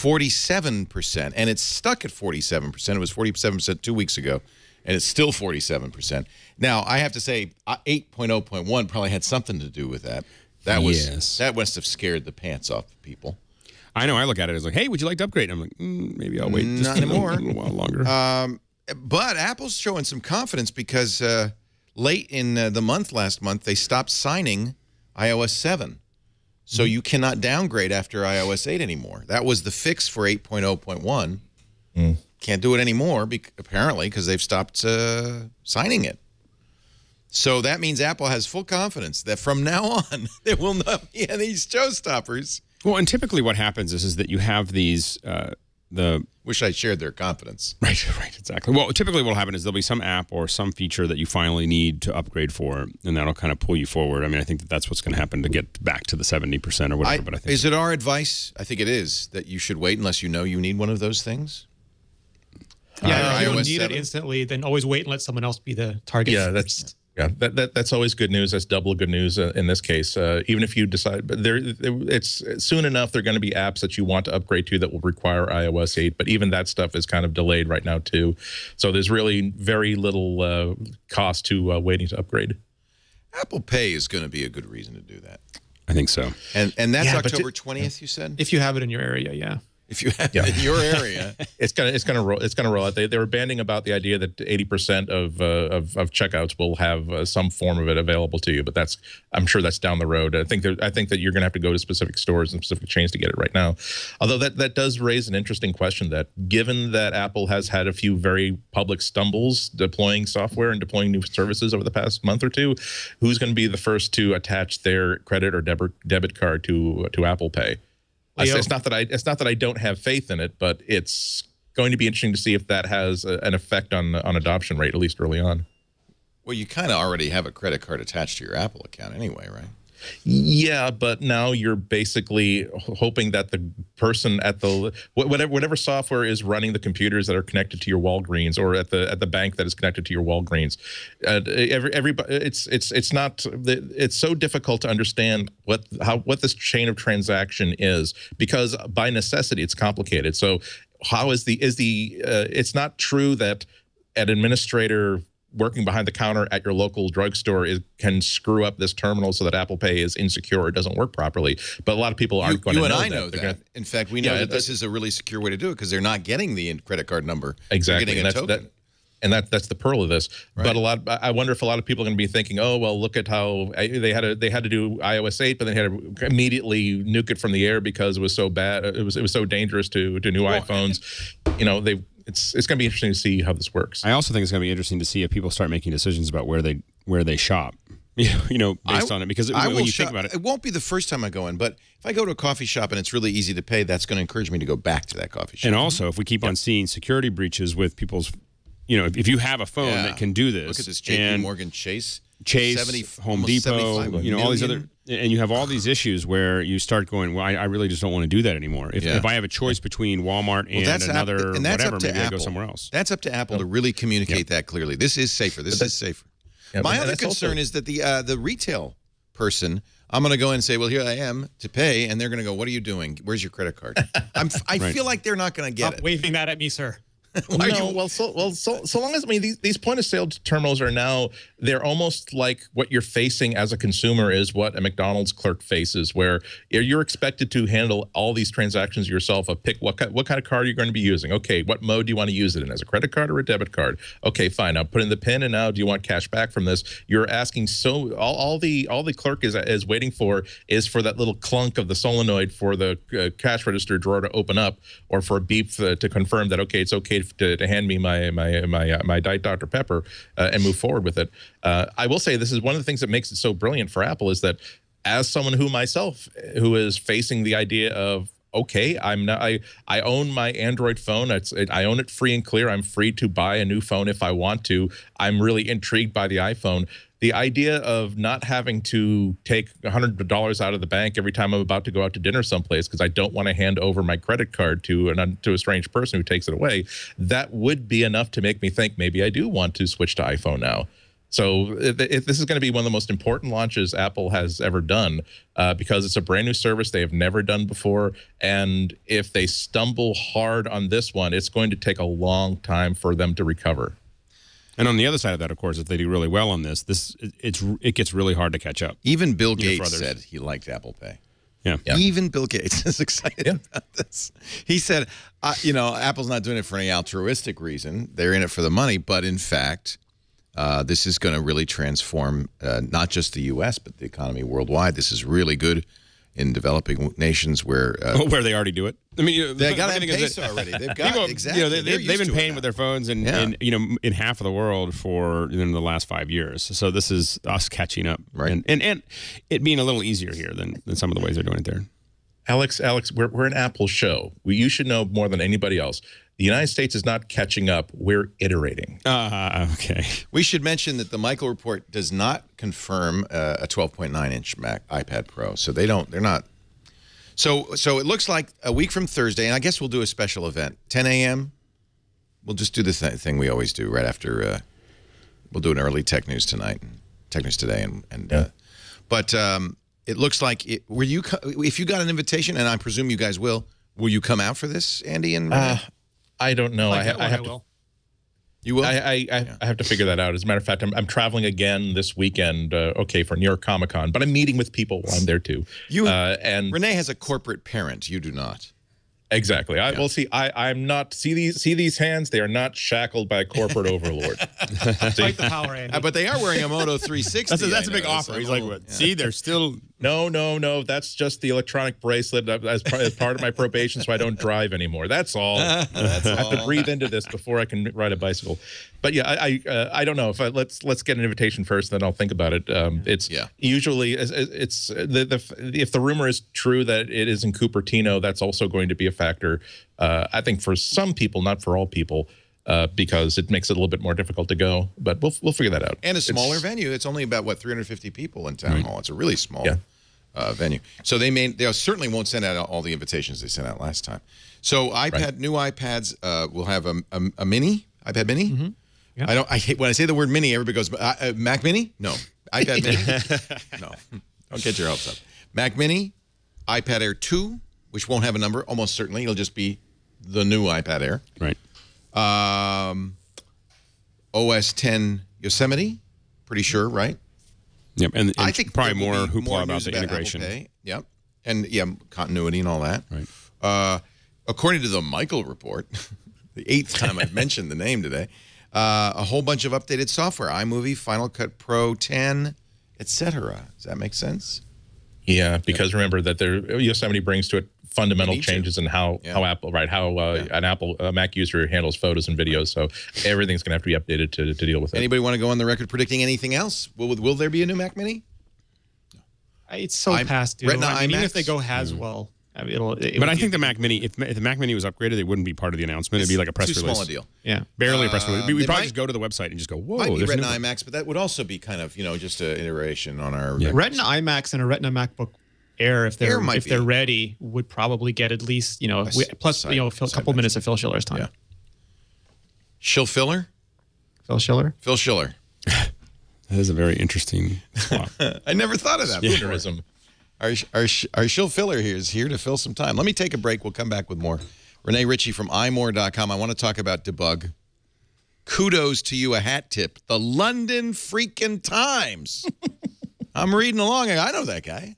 Speaker 1: 47%, and it's stuck at 47%. It was 47% 2 weeks ago, and it's still 47%. Now, I have to say, 8.0.1 probably had something to do with that. That must have scared the pants off people.
Speaker 5: I know. I look at it as like, hey, would you like to upgrade? I'm like, maybe I'll wait just a little while longer.
Speaker 1: But Apple's showing some confidence because late in the month, last month, they stopped signing iOS 7. So you cannot downgrade after iOS 8 anymore. That was the fix for 8.0.1. Can't do it anymore, apparently, because they've stopped signing it. So that means Apple has full confidence that from now on, there will not be any showstoppers.
Speaker 5: Well, and typically what happens is that you have these...
Speaker 1: Wish I shared their confidence.
Speaker 5: Right, exactly. Well, typically what will happen is there'll be some app or some feature that you finally need to upgrade for, and that'll kind of pull you forward. I mean, I think that's what's going to happen to get back to the 70% or whatever. But I think
Speaker 1: is it our advice? I think it is, that you should wait unless you know you need one of those things.
Speaker 6: Yeah, if you don't need it instantly, then always wait and let someone else be the target.
Speaker 7: Yeah, that's always good news. That's double good news in this case. Even if you decide, but it's soon enough, there are going to be apps that you want to upgrade to that will require iOS 8. But even that stuff is kind of delayed right now too. So there's really very little cost to waiting to upgrade.
Speaker 1: Apple Pay is going to be a good reason to do that.
Speaker 5: I think so.
Speaker 1: And that's October 20th, you said?
Speaker 6: If you have it in your area, yeah.
Speaker 1: if you have it in your area.
Speaker 7: It's gonna roll out. They were banding about the idea that 80% of checkouts will have some form of it available to you, but I'm sure that's down the road. I think that you're gonna have to go to specific stores and specific chains to get it right now. Although that does raise an interesting question, that given that Apple has had a few very public stumbles deploying software and deploying new services over the past month or two, who's going to be the first to attach their credit or debit card to Apple Pay? It's not that I don't have faith in it, but it's going to be interesting to see if that has an effect on adoption rate, at least early on.
Speaker 1: Well, you kind of already have a credit card attached to your Apple account anyway, right?
Speaker 7: Yeah, but now you're basically hoping that the person at the whatever software is running the computers that are connected to your Walgreens, or at the bank that is connected to your Walgreens, everybody, it's so difficult to understand what this chain of transaction is, because by necessity it's complicated. So how it's not true that an administrator working behind the counter at your local drugstore can screw up this terminal so that Apple Pay is insecure or doesn't work properly. But a lot of people aren't going to know that. You and I know that.
Speaker 1: In fact, we know that this is a really secure way to do it, because they're not getting the credit card number.
Speaker 7: Exactly.
Speaker 1: They're getting a token.
Speaker 7: That's the pearl of this. Right. But I wonder if a lot of people are going to be thinking, oh, well, look at how they had to do iOS 8, but then had to immediately nuke it from the air because it was so bad. It was so dangerous to new iPhones. It's going to be interesting to see how this works.
Speaker 5: I also think it's going to be interesting to see if people start making decisions about where they shop. Based on it, because when you think about it,
Speaker 1: it won't be the first time I go in, but if I go to a coffee shop and it's really easy to pay, that's going to encourage me to go back to that coffee shop.
Speaker 5: And also, if we keep on seeing security breaches with people's, if you have a phone that can do this,
Speaker 1: look at this JP Morgan Chase,
Speaker 5: Home Depot, all these other, and you have all these issues where you start going, well, I really just don't want to do that anymore. If I have a choice between Walmart and another whatever, maybe I go somewhere else.
Speaker 1: That's up to Apple to really communicate that clearly. This is safer. This is safer. Yeah, my other concern is that the retail person, I'm going to go in and say, well, here I am to pay, and they're going to go, what are you doing? Where's your credit card? I feel like they're not going to get it.
Speaker 6: Waving that at me, sir.
Speaker 7: So long as these point of sale terminals are now, they're almost like what you're facing as a consumer is what a McDonald's clerk faces, where you're expected to handle all these transactions yourself. Pick what kind of card you're going to be using. Okay, what mode do you want to use it in, as a credit card or a debit card? Okay, fine. Now put in the PIN, and now do you want cash back from this? You're asking all the clerk is waiting for is for that little clunk of the solenoid for the cash register drawer to open up, or for a beep to confirm that it's okay to hand me my Diet Dr. Pepper and move forward with it. I will say this is one of the things that makes it so brilliant for Apple, is that as someone who is facing the idea of, okay, I own my Android phone. I own it free and clear. I'm free to buy a new phone if I want to. I'm really intrigued by the iPhone. The idea of not having to take $100 out of the bank every time I'm about to go out to dinner someplace because I don't want to hand over my credit card to a strange person who takes it away, that would be enough to make me think maybe I do want to switch to iPhone now. So this is going to be one of the most important launches Apple has ever done, because it's a brand new service they have never done before. And if they stumble hard on this one, it's going to take a long time for them to recover.
Speaker 5: And on the other side of that, of course, if they do really well on this, it gets really hard to catch up.
Speaker 1: Even Bill Gates said he liked Apple Pay.
Speaker 5: Yeah.
Speaker 1: Even Bill Gates is excited about this. He said, Apple's not doing it for any altruistic reason. They're in it for the money. But in fact, this is going to really transform not just the U.S., but the economy worldwide. This is really good in developing nations where
Speaker 5: they already do it. I mean,
Speaker 1: they got to have peso already. They've got exactly.
Speaker 5: They've been paying with their phones in half of the world for the last 5 years. So this is us catching up,
Speaker 1: right?
Speaker 5: And it being a little easier here than some of the ways they're doing it there.
Speaker 7: Alex, we're an Apple show. You should know more than anybody else. The United States is not catching up. We're iterating.
Speaker 5: Okay.
Speaker 1: We should mention that the Michael report does not confirm a 12.9-inch iPad Pro. So they're not. So it looks like a week from Thursday, and I guess we'll do a special event. 10 a.m. We'll just do the thing we always do right after. We'll do an early Tech News tonight, Tech News today, but it looks like if you got an invitation, and I presume you guys will you come out for this, Andy and Rene?
Speaker 7: I don't know. I have
Speaker 6: will.
Speaker 7: You will? I have to figure that out. As a matter of fact, I'm traveling again this weekend, for New York Comic Con, but I'm meeting with people while I'm there too.
Speaker 1: And Rene has a corporate parent. You do not.
Speaker 7: Exactly. Well, see, I'm not see these hands. They are not shackled by a corporate overlord.
Speaker 6: Fight the power, Andy.
Speaker 1: But they are wearing a Moto 360.
Speaker 5: That's a big offer. He's like, what? See, they're still.
Speaker 7: No. That's just the electronic bracelet as part of my probation, so I don't drive anymore. That's all. I have to breathe into this before I can ride a bicycle. But yeah, I don't know. Let's get an invitation first, then I'll think about it. It's usually it's if the rumor is true that it is in Cupertino, that's also going to be a factor. I think for some people, not for all people. Because it makes it a little bit more difficult to go, but we'll figure that out.
Speaker 1: And a smaller venue. It's only about 350 people in town hall. It's a really small venue. So they certainly won't send out all the invitations they sent out last time. So new iPads will have a mini iPad Mini.
Speaker 6: Mm-hmm. Yeah.
Speaker 1: I hate when I say the word mini. Everybody goes Mac Mini. No, iPad Mini. No, don't get your hopes up. Mac Mini, iPad Air 2, which won't have a number. Almost certainly, it'll just be the new iPad Air.
Speaker 5: Right.
Speaker 1: OS 10 Yosemite, pretty sure, right?
Speaker 5: Yep, and
Speaker 1: I think
Speaker 5: probably more hoopla about the integration.
Speaker 1: Yep, and continuity and all that.
Speaker 5: Right.
Speaker 1: According to the Michael report, the 8th time I've mentioned the name today, a whole bunch of updated software: iMovie, Final Cut Pro 10, etc. Does that make sense?
Speaker 7: Yeah, because remember that Yosemite brings to it fundamental changes in how Apple, an Mac user handles photos and videos. So everything's going to have to be updated to deal with it.
Speaker 1: Anybody want to go on the record predicting anything else? Will there be a new Mac Mini?
Speaker 6: It's so past due.
Speaker 1: Retina
Speaker 6: even
Speaker 1: iMacs?
Speaker 6: if they go Haswell,
Speaker 5: But I think the Mac Mini, if the Mac Mini was upgraded, it wouldn't be part of the announcement. It'd be like a press release.
Speaker 1: Too small a deal.
Speaker 6: Yeah,
Speaker 5: barely a press release. We'd probably just go to the website and just go, whoa.
Speaker 1: Might be Retina iMacs, but that would also be kind of just an iteration on our
Speaker 6: Retina iMacs and a Retina MacBook Air, if they're ready, would probably get at least plus a couple minutes of Phil Schiller's time.
Speaker 1: Yeah. Phil Schiller.
Speaker 6: Phil Schiller.
Speaker 5: That is a very interesting spot.
Speaker 1: I never thought of that.
Speaker 7: Spoonerism.
Speaker 1: Our Shill Filler here is here to fill some time. Let me take a break. We'll come back with more. Rene Ritchie from imore.com. I want to talk about debug. Kudos to you, a hat tip. The London freaking Times. I'm reading along. I know that guy.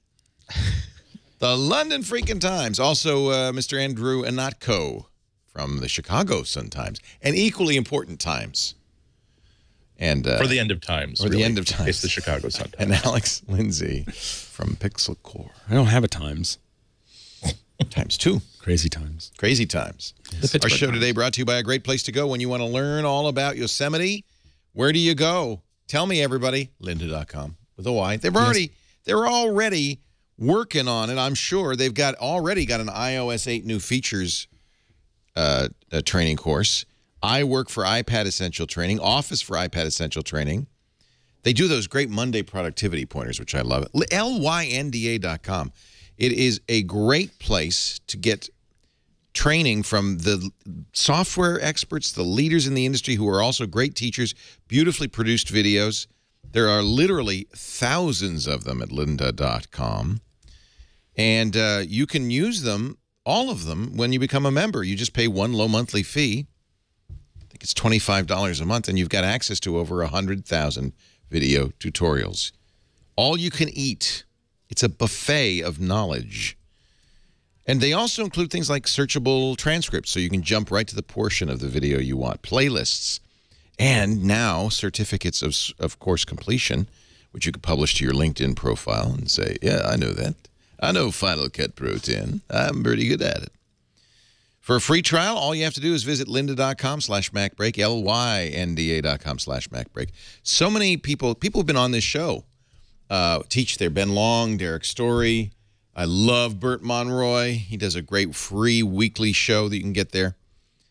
Speaker 1: The London freaking Times. Also, Mr. Andrew Ihnatko from the Chicago Sun-Times. And equally important Times. And
Speaker 7: for the end of times.
Speaker 1: Or the end of times.
Speaker 7: It's the Chicago Sun-Times.
Speaker 1: And Alex Lindsay from Pixel Core.
Speaker 5: I don't have a Times.
Speaker 1: Times 2.
Speaker 5: Crazy times.
Speaker 1: Crazy times. Yes. Our show today brought to you by a great place to go when you want to learn all about Yosemite. Where do you go? Tell me, everybody. Lynda.com with a Y. They're already working on it. I'm sure they've already got an iOS 8 new features training course. I work for iPad Essential Training, Office for iPad Essential Training. They do those great Monday productivity pointers, which I love. Lynda.com. It is a great place to get training from the software experts, the leaders in the industry who are also great teachers, beautifully produced videos. There are literally thousands of them at lynda.com. And you can use them, all of them, when you become a member. You just pay one low monthly fee. I think it's $25 a month, and you've got access to over 100,000 video tutorials. All you can eat. It's a buffet of knowledge. And they also include things like searchable transcripts, so you can jump right to the portion of the video you want, playlists, and now certificates of course completion, which you could publish to your LinkedIn profile and say, yeah, I know that. I know Final Cut Pro 10. I'm pretty good at it. For a free trial, all you have to do is visit lynda.com/MacBreak, lynda.com/MacBreak. So many people have been on this show teach there. Ben Long, Derek Story. I love Bert Monroy. He does a great free weekly show that you can get there.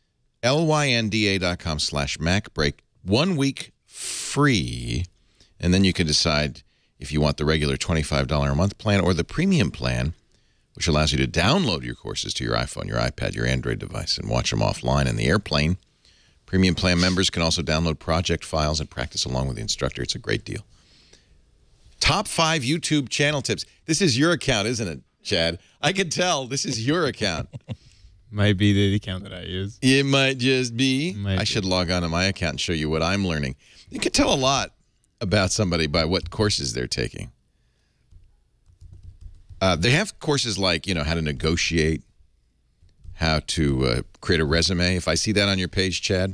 Speaker 1: lynda.com/MacBreak. 1 week free. And then you can decide if you want the regular $25 a month plan or the premium plan, which allows you to download your courses to your iPhone, your iPad, your Android device, and watch them offline in the airplane. Premium plan members can also download project files and practice along with the instructor. It's a great deal. Top 5 YouTube channel tips. This is your account, isn't it, Chad? I can tell this is your account.
Speaker 8: Might be the account that I use.
Speaker 1: It might just be. I should log on to my account and show you what I'm learning. You can tell a lot about somebody by what courses they're taking. They have courses like, how to negotiate, how to create a resume. If I see that on your page, Chad,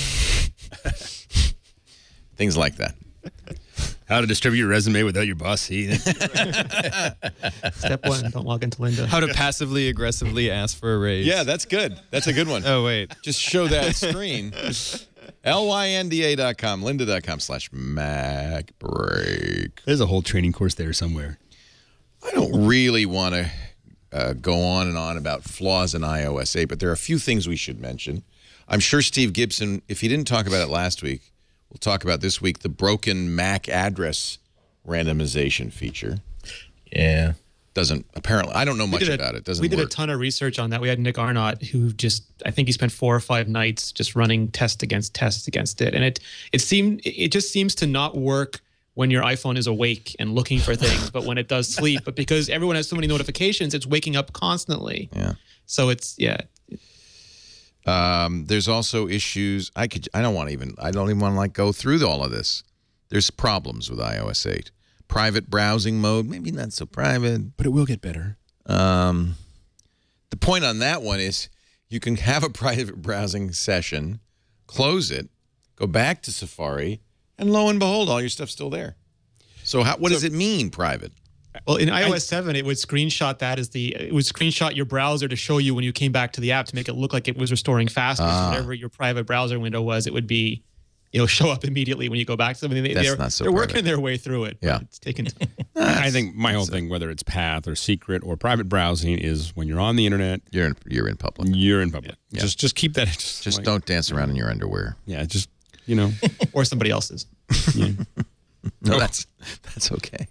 Speaker 1: things like that.
Speaker 5: How to distribute your resume without your boss seeing it.
Speaker 6: Step 1, don't log into Linda.
Speaker 8: How to passively aggressively ask for a raise.
Speaker 1: Yeah, that's good. That's a good one.
Speaker 8: Oh, wait.
Speaker 1: Just show that screen. lynda.com, lynda.com/MacBreak.
Speaker 5: There's a whole training course there somewhere.
Speaker 1: I don't really want to go on and on about flaws in iOS 8, but there are a few things we should mention. I'm sure Steve Gibson, if he didn't talk about it last week, we'll talk about this week, the broken MAC address randomization feature.
Speaker 7: Yeah.
Speaker 1: Doesn't, apparently, I don't know much about it. Doesn't
Speaker 6: We did
Speaker 1: work.
Speaker 6: a ton of research on that. We had Nick Arnott, who just, I think he spent 4 or 5 nights just running test against it. And it just seems to not work when your iPhone is awake and looking for things, but when it does sleep. But because everyone has so many notifications, it's waking up constantly.
Speaker 1: Yeah.
Speaker 6: So it's, yeah.
Speaker 1: There's also issues. I don't even want to like go through all of this. There's problems with iOS 8. Private browsing mode, maybe not so private,
Speaker 5: but it will get better.
Speaker 1: The point on that one is you can have a private browsing session, close it, go back to Safari, and lo and behold, all your stuff's still there. So what does it mean, private?
Speaker 6: Well, in iOS 7, it would screenshot that as it would screenshot your browser to show you when you came back to the app to make it look like it was restoring faster. So whatever your private browser window was, it would be, show up immediately when you go back to them. I mean, they're working their way through it.
Speaker 1: Yeah.
Speaker 6: It's taken time.
Speaker 5: I think my whole thing, whether it's path or secret or private browsing, is when you're on the internet,
Speaker 1: you're in public.
Speaker 5: You're in public.
Speaker 1: Yeah.
Speaker 5: Just keep that.
Speaker 1: Just don't dance around in your underwear.
Speaker 5: Yeah, just
Speaker 6: or somebody else's.
Speaker 5: Yeah.
Speaker 1: No, that's okay.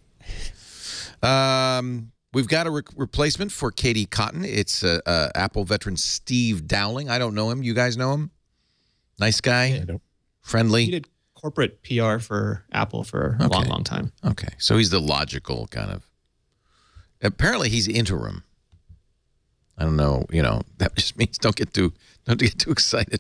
Speaker 1: We've got a replacement for Katie Cotton. It's Apple veteran Steve Dowling. I don't know him. You guys know him? Nice guy?
Speaker 7: Yeah,
Speaker 1: friendly?
Speaker 6: He did corporate PR for Apple for a long time.
Speaker 1: Okay. So he's the logical kind of... Apparently he's interim. I don't know. That just means don't get too excited.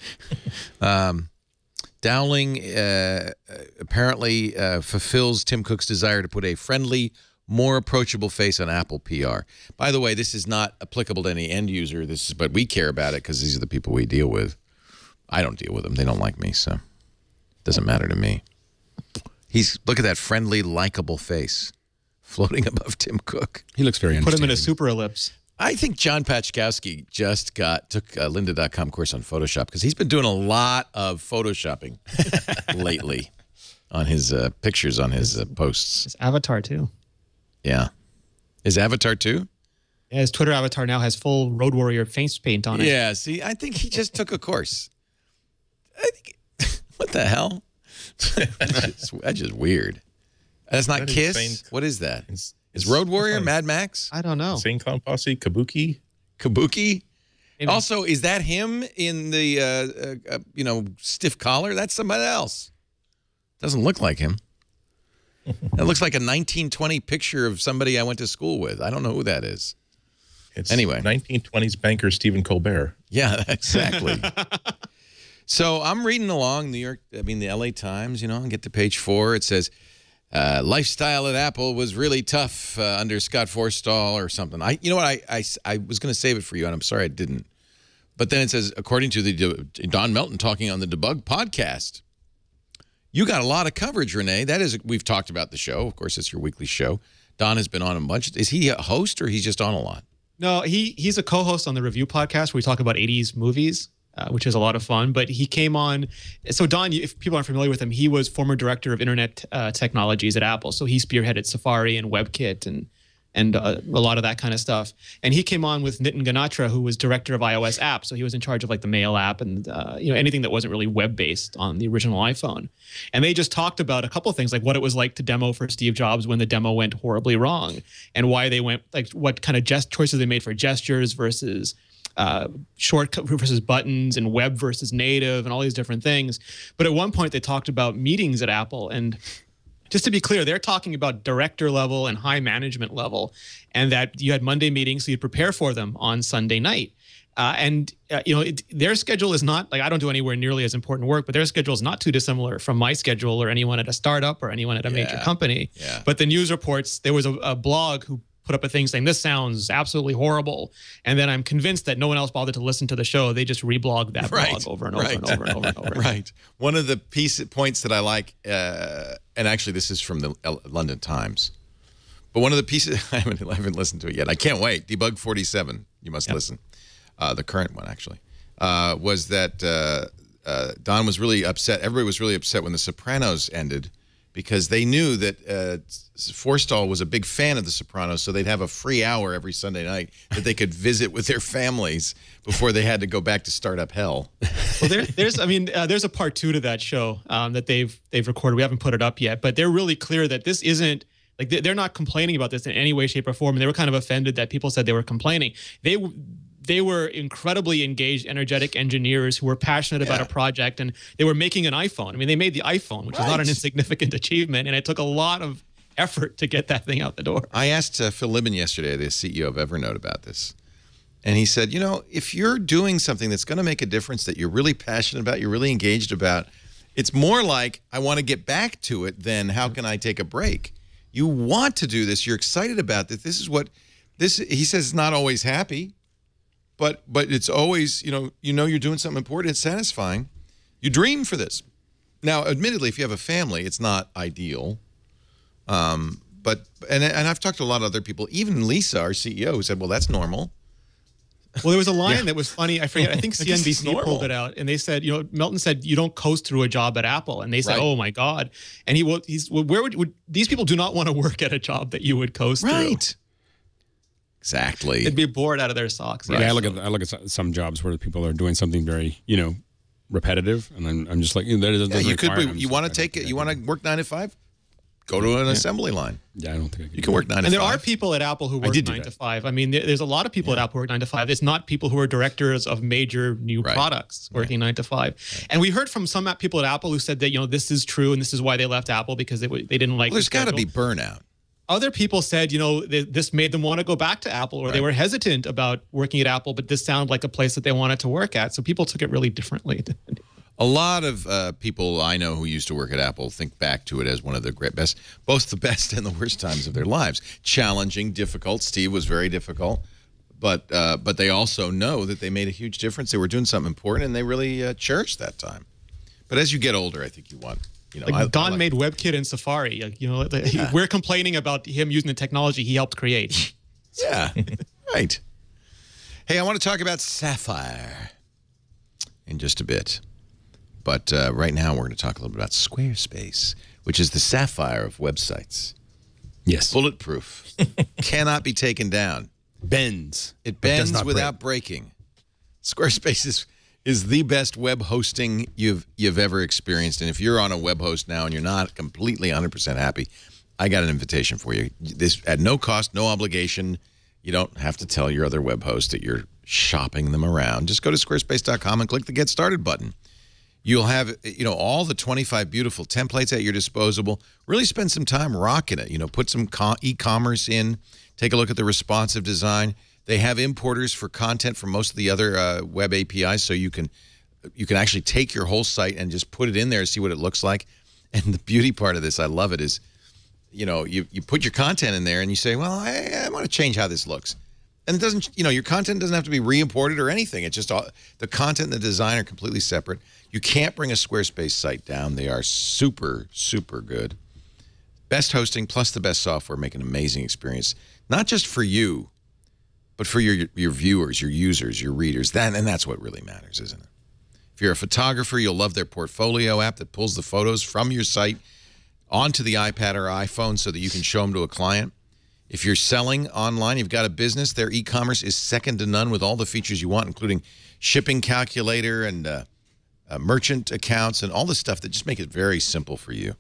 Speaker 1: Dowling apparently fulfills Tim Cook's desire to put a friendly, more approachable face on Apple PR. By the way, this is not applicable to any end user. But we care about it because these are the people we deal with. I don't deal with them. They don't like me, so it doesn't matter to me. Look at that friendly, likable face floating above Tim Cook.
Speaker 5: He looks very
Speaker 6: Put him in a
Speaker 5: understanding.
Speaker 6: super ellipse.
Speaker 1: I think John Pachkowski just took a lynda.com course on Photoshop because he's been doing a lot of Photoshopping lately on his pictures on his posts.
Speaker 6: His avatar, too.
Speaker 1: Yeah. His avatar, too?
Speaker 6: Yeah, his Twitter avatar now has full Road Warrior face paint on it.
Speaker 1: Yeah, see, I think he just took a course. What the hell? That's just weird. That's not Kiss? What is that? Is Road Warrior Mad Max?
Speaker 6: I don't know.
Speaker 7: Insane Clown Posse, Kabuki.
Speaker 1: Kabuki?
Speaker 6: Maybe.
Speaker 1: Also, is that him in the, stiff collar? That's somebody else. Doesn't look like him. It looks like a 1920 picture of somebody I went to school with. I don't know who that is.
Speaker 7: It's
Speaker 1: anyway.
Speaker 7: 1920s banker Stephen Colbert.
Speaker 1: Yeah, exactly. So I'm reading along the LA Times, and get to page 4. It says, lifestyle at Apple was really tough under Scott Forstall or something. I was going to save it for you, and I'm sorry I didn't. But then it says, according to Don Melton talking on the Debug podcast, you got a lot of coverage, Rene. That is, we've talked about the show. Of course, it's your weekly show. Don has been on a bunch. Is he a host or he's just on a lot?
Speaker 6: No, he's a co-host on the Review podcast where we talk about 80s movies, which is a lot of fun. But he came on. So Don, if people aren't familiar with him, he was former director of internet technologies at Apple. So he spearheaded Safari and WebKit and a lot of that kind of stuff. And he came on with Nitin Ganatra, who was director of iOS apps. So he was in charge of like the Mail app and anything that wasn't really web-based on the original iPhone. And they just talked about a couple of things, like what it was like to demo for Steve Jobs when the demo went horribly wrong, and why they went, like what kind of choices they made for gestures versus shortcut versus buttons, and web versus native, and all these different things. But at one point they talked about meetings at Apple, and just to be clear, they're talking about director level and high management level, and that you had Monday meetings, so you'd prepare for them on Sunday night. Their schedule is not, like, I don't do anywhere nearly as important work, but their schedule is not too dissimilar from my schedule or anyone at a startup or anyone at a major company.
Speaker 1: Yeah.
Speaker 6: But the news reports, there was a blog who put up a thing saying this sounds absolutely horrible, and then I'm convinced that no one else bothered to listen to the show. They just reblog that blog over and over and over and over and over.
Speaker 1: Right. One of the points that I like, and actually this is from the London Times, but one of the pieces I haven't listened to it yet. I can't wait. Debug 47. You must listen. The current one actually was that Don was really upset. Everybody was really upset when The Sopranos ended, because they knew that Forstall was a big fan of The Sopranos, so they'd have a free hour every Sunday night that they could visit with their families before they had to go back to start up hell.
Speaker 6: Well, there's a part 2 to that show that they've recorded. We haven't put it up yet, but they're really clear that this isn't like they're not complaining about this in any way, shape, or form. And they were kind of offended that people said they were complaining. They were incredibly engaged, energetic engineers who were passionate about a project, and they were making an iPhone. I mean, they made the iPhone, which is not an insignificant achievement, and it took a lot of effort to get that thing out the door.
Speaker 1: I asked Phil Libin yesterday, the CEO of Evernote, about this, and he said, you know, if you're doing something that's going to make a difference that you're really passionate about, you're really engaged about, it's more like, I want to get back to it than how can I take a break? You want to do this. You're excited about this. This is what this. He says it's not always happy. But it's always, you know you're doing something important. It's satisfying. You dream for this. Now, admittedly, if you have a family, it's not ideal. But I've talked to a lot of other people, even Lisa, our CEO, who said, well, that's normal.
Speaker 6: Well, there was a line that was funny. I forget. I think CNBC pulled it out, and they said, you know, Milton said, you don't coast through a job at Apple, and they said, oh my God. And where would these people do not want to work at a job that you would coast through? Right.
Speaker 1: Exactly.
Speaker 6: They'd be bored out of their socks.
Speaker 5: Right. Yeah, I look at some jobs where people are doing something very, repetitive, and I'm just like, that doesn't
Speaker 1: you could be. You want to take it. You want to work 9 to 5? Go to an assembly line.
Speaker 5: Yeah, I don't think
Speaker 1: you can work 9 to 5.
Speaker 6: And there are people at Apple who work 9 to 5. I mean, there's a lot of people at Apple who work 9 to 5. It's not people who are directors of major new products working 9 to 5. Right. And we heard from some people at Apple who said that this is true and this is why they left Apple, because they didn't like.
Speaker 1: Well, there's got to be burnout.
Speaker 6: Other people said, this made them want to go back to Apple, or they were hesitant about working at Apple, but this sounded like a place that they wanted to work at. So people took it really differently.
Speaker 1: A lot of people I know who used to work at Apple think back to it as one of the both the best and the worst times of their lives. Challenging, difficult. Steve was very difficult, but they also know that they made a huge difference. They were doing something important, and they really cherished that time. But as you get older, I think you want.
Speaker 6: Don made WebKit and Safari. We're complaining about him using the technology he helped create.
Speaker 1: Yeah, right. Hey, I want to talk about Sapphire in just a bit. But right now, we're going to talk a little bit about Squarespace, which is the sapphire of websites.
Speaker 5: Yes.
Speaker 1: Bulletproof. Cannot be taken down.
Speaker 5: Bends.
Speaker 1: It bends without breaking. Squarespace is the best web hosting you've ever experienced. And if you're on a web host now and you're not completely 100% happy, I got an invitation for you. This at no cost, no obligation. You don't have to tell your other web host that you're shopping them around. Just go to squarespace.com and click the Get Started button. You'll have, all the 25 beautiful templates at your disposal. Really spend some time rocking it. Put some e-commerce in. Take a look at the responsive design. They have importers for content from most of the other web APIs, so you can actually take your whole site and just put it in there and see what it looks like. And the beauty part of this, I love it, is, you put your content in there and you say, well, I want to change how this looks. And it doesn't, your content doesn't have to be re-imported or anything. It's just the content and the design are completely separate. You can't bring a Squarespace site down. They are super, super good. Best hosting plus the best software make an amazing experience, not just for you, but for your viewers, your users, your readers. And that's what really matters, isn't it? If you're a photographer, you'll love their portfolio app that pulls the photos from your site onto the iPad or iPhone so that you can show them to a client. If you're selling online, you've got a business, their e-commerce is second to none with all the features you want, including shipping calculator and merchant accounts and all the stuff that just make it very simple for you.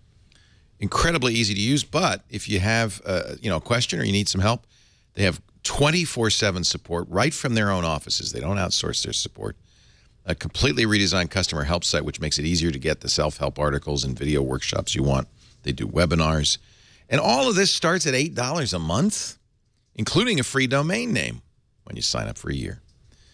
Speaker 1: Incredibly easy to use, but if you have a question or you need some help, they have 24/7 support right from their own offices. They don't outsource their support. A completely redesigned customer help site, which makes it easier to get the self-help articles and video workshops you want. They do webinars. And all of this starts at $8 a month, including a free domain name when you sign up for a year.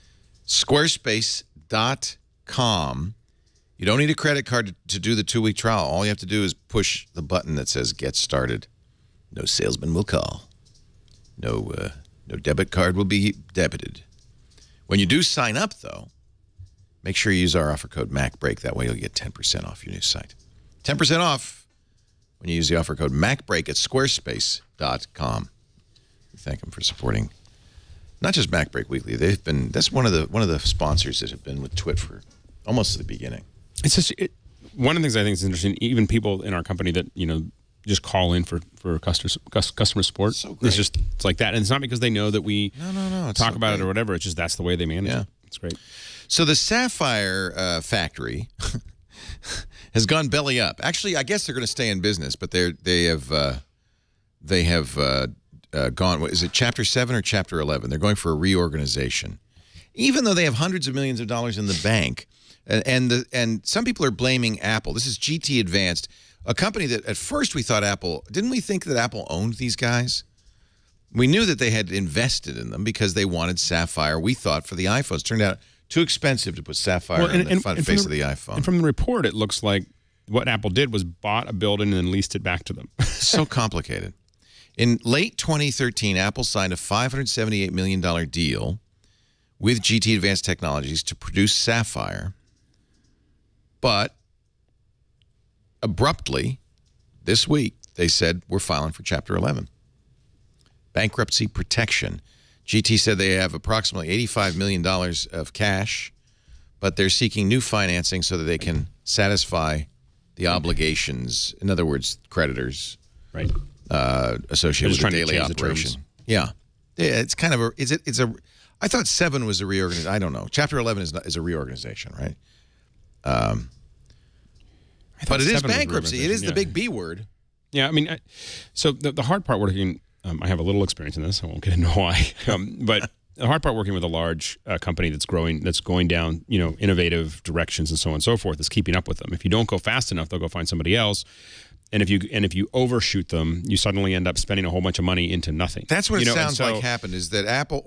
Speaker 1: Squarespace.com. You don't need a credit card to do the 2-week trial. All you have to do is push the button that says Get Started. No salesman will call. No debit card will be debited. When you do sign up, though, make sure you use our offer code MacBreak. That way you'll get 10% off your new site. 10% off when you use the offer code MacBreak at squarespace.com. We thank them for supporting not just MacBreak Weekly. That's one of the sponsors that have been with Twit for almost the beginning.
Speaker 5: It's just one of the things I think is interesting. Even people in our company that just call in for customer support.
Speaker 1: So great.
Speaker 5: It's like that, and it's not because they know that we talk about it or whatever. It's just that's the way they manage it. It's great.
Speaker 1: So the Sapphire factory has gone belly up. Actually, I guess they're going to stay in business, but they have gone. What is it? Chapter 7 or Chapter 11? They're going for a reorganization, even though they have hundreds of millions of dollars in the bank. And some people are blaming Apple. This is GT Advanced, a company that at first we thought Apple, didn't we think that Apple owned these guys? We knew that they had invested in them because they wanted Sapphire, we thought, for the iPhones. Turned out too expensive to put Sapphire on the front face of the iPhone.
Speaker 5: And from the report, it looks like what Apple did was bought a building and then leased it back to them.
Speaker 1: So complicated. In late 2013, Apple signed a $578 million deal with GT Advanced Technologies to produce Sapphire. But abruptly, this week, they said, we're filing for Chapter 11. Bankruptcy protection. GT said they have approximately $85 million of cash, but they're seeking new financing so that they can satisfy the obligations, in other words, creditors,
Speaker 5: right?
Speaker 1: Associated with the daily operation. Yeah, it's kind of a. I thought 7 was a reorganization. I don't know. Chapter 11 is a reorganization, right? But it is bankruptcy. It is the big B word.
Speaker 5: Yeah, I mean, so the hard part working. I have a little experience in this. I won't get into why, but the hard part working with a large company that's growing, that's going down, innovative directions and so on and so forth, is keeping up with them. If you don't go fast enough, they'll go find somebody else. And if you overshoot them, you suddenly end up spending a whole bunch of money into nothing.
Speaker 1: That's what it sounds like happened. Is that Apple,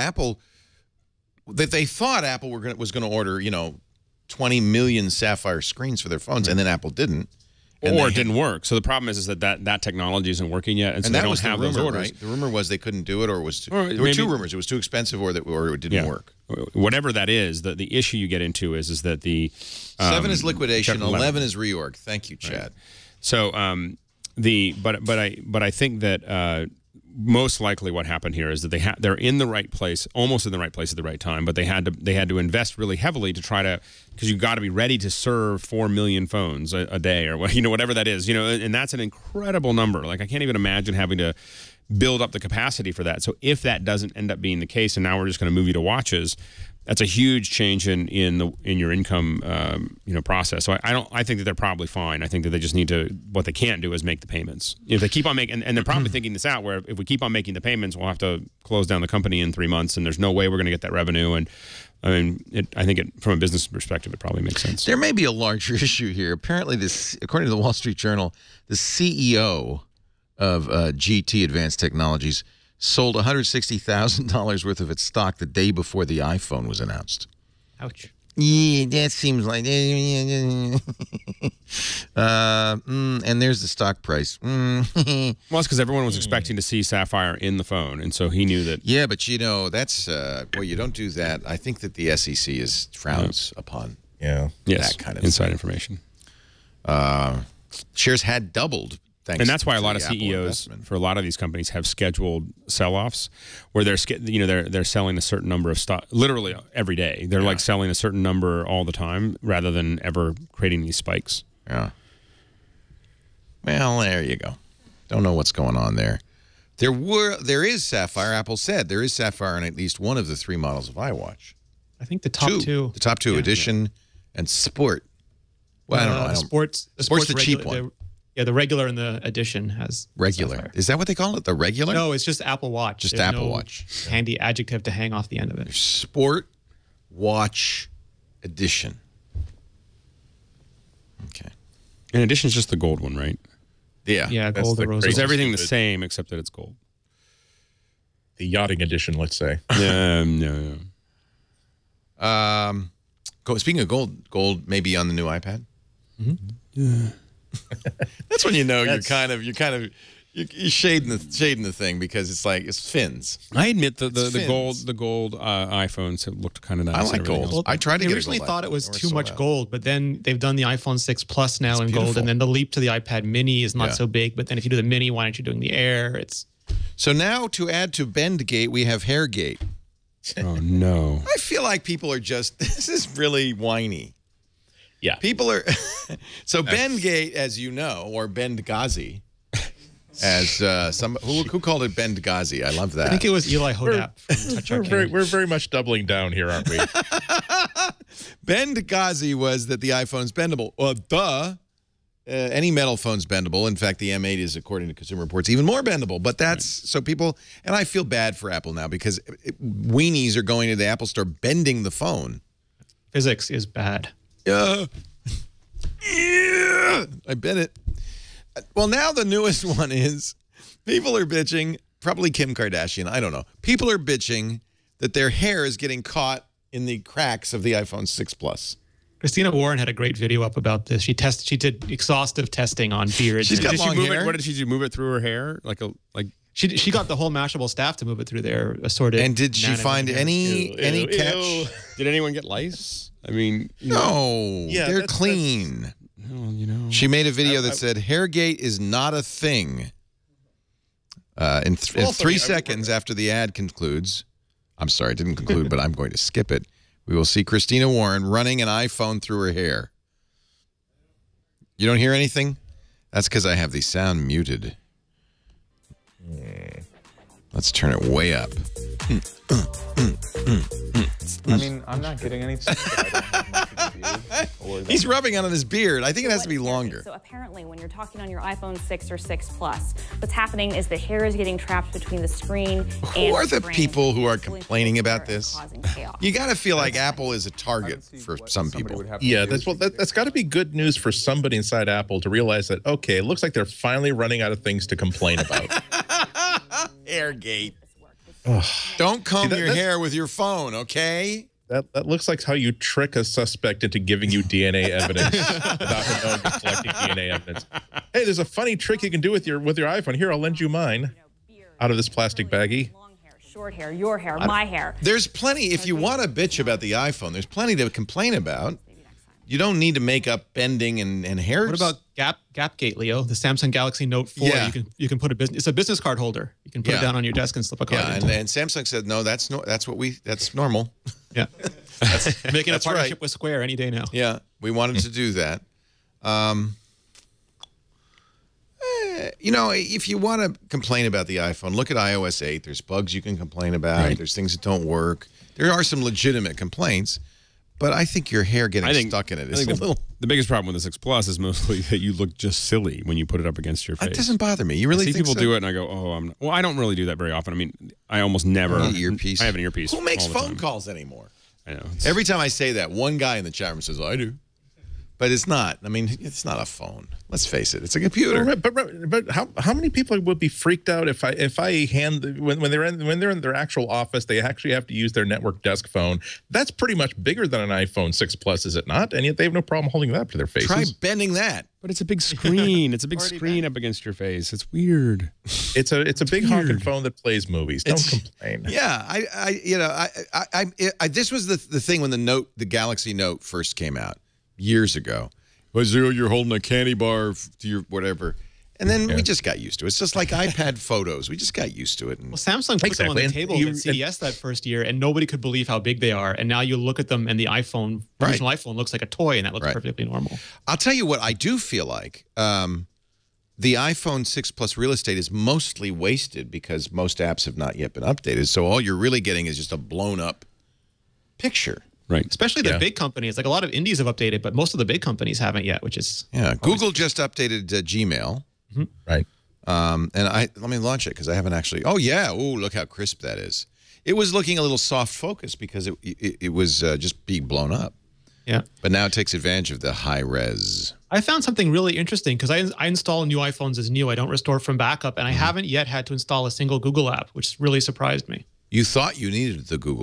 Speaker 1: that they thought Apple was going to order 20 million Sapphire screens for their phones, and then Apple didn't,
Speaker 5: or it didn't work. So the problem is that technology isn't working yet, and so they don't have those orders.
Speaker 1: Right? The rumor was they couldn't do it, or there were two rumors: it was too expensive, or it didn't work.
Speaker 5: Whatever that is, the issue you get into is that the
Speaker 1: 7 is liquidation, 11 is reorg. Thank you, Chad.
Speaker 5: Right. So but I think that most likely what happened here is that they're in the right place, almost in the right place at the right time, but they had to invest really heavily to try to, because you've got to be ready to serve 4 million phones a day, or whatever that is, and that's an incredible number. Like, I can't even imagine having to build up the capacity for that. So if that doesn't end up being the case, and now we're just going to move you to watches, that's a huge change in your income process. So I think that they're probably fine. I think that they just need to, what they can't do is make the payments. If they keep on making, and they're probably thinking this out, where if we keep on making the payments, we'll have to close down the company in 3 months, and there's no way we're going to get that revenue. And I mean, I think from a business perspective, it probably makes sense.
Speaker 1: There may be a larger issue here. Apparently, according to the Wall Street Journal, the CEO of GT Advanced Technologies sold $160,000 worth of its stock the day before the iPhone was announced.
Speaker 6: Ouch.
Speaker 1: Yeah, that seems like... and there's the stock price.
Speaker 5: Well, it's because everyone was expecting to see Sapphire in the phone, and so he knew that...
Speaker 1: Yeah, but that's... well, you don't do that. I think that the SEC frowns upon that kind of
Speaker 5: inside information.
Speaker 1: Shares had doubled.
Speaker 5: And that's why a lot of CEOs for a lot of these companies have scheduled sell-offs where they're selling a certain number of stock literally every day. They're like selling a certain number all the time rather than ever creating these spikes.
Speaker 1: Yeah. Well, there you go. Don't know what's going on there. There is Sapphire. Apple said there is Sapphire in at least one of the 3 models of iWatch.
Speaker 6: I think the top two.
Speaker 1: The top two, Edition and Sport. Well, I don't know.
Speaker 6: Sport's
Speaker 1: the cheap one.
Speaker 6: Yeah, the regular and the Edition has
Speaker 1: regular. Sapphire. Is that what they call it? The regular?
Speaker 6: No, it's just Apple Watch.
Speaker 1: Just Apple Watch.
Speaker 6: Handy adjective to hang off the end of it.
Speaker 1: There's Sport Watch Edition. Okay.
Speaker 5: And Edition is just the gold one, right?
Speaker 1: Yeah.
Speaker 6: Yeah, gold.
Speaker 5: Is everything the same except that it's gold?
Speaker 7: The yachting edition, let's say.
Speaker 5: No.
Speaker 1: Speaking of gold may be on the new iPad.
Speaker 6: Mm-hmm.
Speaker 1: Yeah. That's when you know you're kind of You're shading the thing because it's like it's fins.
Speaker 5: I admit the gold iPhones have looked kind of nice.
Speaker 1: I like gold.
Speaker 6: Well,
Speaker 1: I tried to
Speaker 6: I
Speaker 1: get
Speaker 6: originally
Speaker 1: a gold
Speaker 6: thought it was
Speaker 1: iPhone.
Speaker 6: too much gold, but then they've done the iPhone 6 Plus now in gold, and then the leap to the iPad Mini is not so big. But then if you do the Mini, why aren't you doing the Air? It's
Speaker 1: so now to add to Bendgate, we have Hairgate.
Speaker 5: Oh no!
Speaker 1: I feel like people are just this is really whiny.
Speaker 7: Yeah,
Speaker 1: people are. So Bendgate, as you know, or Benghazi. As some who called it Benghazi? I love that.
Speaker 6: I think it was Eli Hodap from Touch Arcade.
Speaker 7: We're very much doubling down here, aren't we?
Speaker 1: Benghazi was that the iPhone's bendable. Well, any metal phone's bendable. In fact, the M8 is, according to Consumer Reports, even more bendable. But that's so people, and I feel bad for Apple now because weenies are going to the Apple store bending the phone.
Speaker 6: Physics is bad.
Speaker 1: Yeah, I bet it. Well, now the newest one is people are bitching, probably Kim Kardashian, I don't know. People are bitching that their hair is getting caught in the cracks of the iPhone 6 Plus.
Speaker 6: Christina Warren had a great video up about this. She did exhaustive testing on beards.
Speaker 1: She's got long hair.
Speaker 5: What did she do? Move it through her hair?
Speaker 6: She got the whole Mashable staff to move it through their assorted.
Speaker 1: And did she find any catch?
Speaker 5: Did anyone get lice? I mean,
Speaker 1: no. Yeah, they're clean.
Speaker 5: Well, you know.
Speaker 1: She made a video that said Hairgate is not a thing. In 3 seconds after the ad concludes, I'm sorry, it didn't conclude, but I'm going to skip it. We will see Christina Warren running an iPhone through her hair. You don't hear anything? That's because I have the sound muted. Let's turn it way up.
Speaker 9: I mean, I'm not getting anything. I don't have much of a beard.
Speaker 1: He's rubbing on his beard. I think it has to be longer.
Speaker 10: So apparently, when you're talking on your iPhone 6 or 6 Plus, what's happening is the hair is getting trapped between the screen and
Speaker 1: who are the people who are complaining about this?
Speaker 10: Chaos.
Speaker 1: You got to feel like Apple is a target for some people.
Speaker 7: Yeah, that's got to be good news for somebody inside Apple to realize that, okay, it looks like they're finally running out of things to complain about.
Speaker 1: Hairgate. Don't comb your hair with your phone, okay?
Speaker 7: That looks like how you trick a suspect into giving you DNA evidence without him knowing you're collecting DNA evidence. Hey, there's a funny trick you can do with your iPhone. Here, I'll lend you mine out of this plastic baggie.
Speaker 10: Long hair, short hair, your hair, my hair.
Speaker 1: There's plenty. If you want to bitch about the iPhone, there's plenty to complain about. You don't need to make up bending and hair.
Speaker 6: What about Gapgate, Leo? The Samsung Galaxy Note 4.
Speaker 1: Yeah.
Speaker 6: You can put it's a business card holder. You can put it down on your desk and slip a card.
Speaker 1: Yeah, and Samsung said no. That's normal.
Speaker 6: Yeah, making a partnership with Square any day now.
Speaker 1: Yeah, we wanted to do that. You know, if you want to complain about the iPhone, look at iOS 8. There's bugs you can complain about. Right. There's things that don't work. There are some legitimate complaints. But I think your hair getting stuck in it is a little...
Speaker 5: The biggest problem with the 6 Plus is mostly that you look just silly when you put it up against your face.
Speaker 1: It doesn't bother me. You really think
Speaker 5: people do it, and I go, oh, I'm not. Well, I don't really do that very often. I mean, I almost never...
Speaker 1: earpiece.
Speaker 5: I have an earpiece.
Speaker 1: Who makes phone calls anymore?
Speaker 5: I know.
Speaker 1: Every time I say that, one guy in the chat room says, I do. But it's not. I mean, it's not a phone. Let's face it. It's a computer.
Speaker 7: But how many people would be freaked out if I hand when they're in their actual office, they actually have to use their network desk phone. That's pretty much bigger than an iPhone 6 Plus, is it not? And yet they have no problem holding that up to their faces.
Speaker 1: Try bending that.
Speaker 5: But it's a big screen. It's a big screen up against your face. It's weird.
Speaker 7: It's a big honking phone that plays movies. Don't complain.
Speaker 1: Yeah, this was the thing when the Galaxy Note first came out years ago. Was you're holding a candy bar to your whatever. And then we just got used to it. It's just like iPad photos. We just got used to it. And
Speaker 6: well, Samsung put them on the table at CES that first year, and nobody could believe how big they are. And now you look at them, and the iPhone, the original iPhone, looks like a toy, and that looks perfectly normal.
Speaker 1: I'll tell you what I do feel like. The iPhone 6 Plus real estate is mostly wasted because most apps have not yet been updated. So all you're really getting is just a blown-up picture.
Speaker 5: Right.
Speaker 6: Especially the big companies. Like a lot of indies have updated, but most of the big companies haven't yet, which is...
Speaker 1: Yeah, Google just updated Gmail.
Speaker 7: Mm-hmm. Right.
Speaker 1: And let me launch it because I haven't actually... Oh, yeah. Oh, look how crisp that is. It was looking a little soft focus because it was just being blown up.
Speaker 6: Yeah.
Speaker 1: But now it takes advantage of the high res.
Speaker 6: I found something really interesting because I install new iPhones as new. I don't restore from backup, and I haven't yet had to install a single Google app, which really surprised me.
Speaker 1: You thought you needed the Google.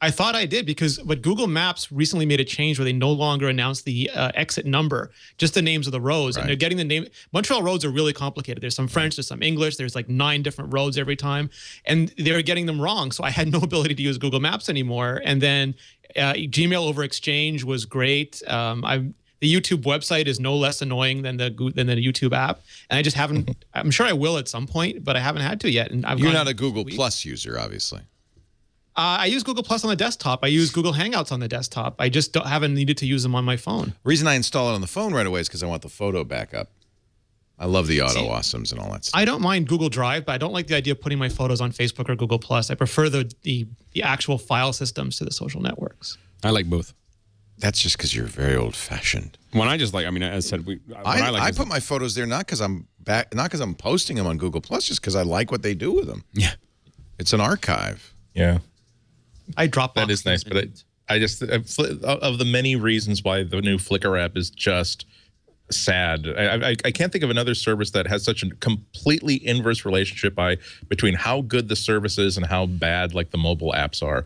Speaker 6: I thought I did but Google Maps recently made a change where they no longer announce the exit number, just the names of the roads. And they're getting the name. Montreal roads are really complicated. There's some French, there's some English, there's like 9 different roads every time. And they're getting them wrong. So I had no ability to use Google Maps anymore. And then Gmail over Exchange was great. The YouTube website is no less annoying than the YouTube app. And I just haven't, I'm sure I will at some point, but I haven't had to yet. And
Speaker 1: You're not a Google Plus user, obviously.
Speaker 6: I use Google Plus on the desktop. I use Google Hangouts on the desktop. I just haven't needed to use them on my phone.
Speaker 1: The reason I install it on the phone right away is because I want the photo backup. I love the auto awesomes and all that stuff.
Speaker 6: I don't mind Google Drive, but I don't like the idea of putting my photos on Facebook or Google Plus. I prefer the actual file systems to the social networks.
Speaker 5: I like both.
Speaker 1: That's just because you're very old-fashioned.
Speaker 5: When I just like, I mean, as I said,
Speaker 1: I put my photos there not because I'm posting them on Google Plus, just because I like what they do with them.
Speaker 5: Yeah,
Speaker 1: it's an archive.
Speaker 7: Yeah.
Speaker 6: I drop
Speaker 7: that is nice, but I just of the many reasons why the new Flickr app is just sad. I can't think of another service that has such a completely inverse relationship between how good the service is and how bad like the mobile apps are.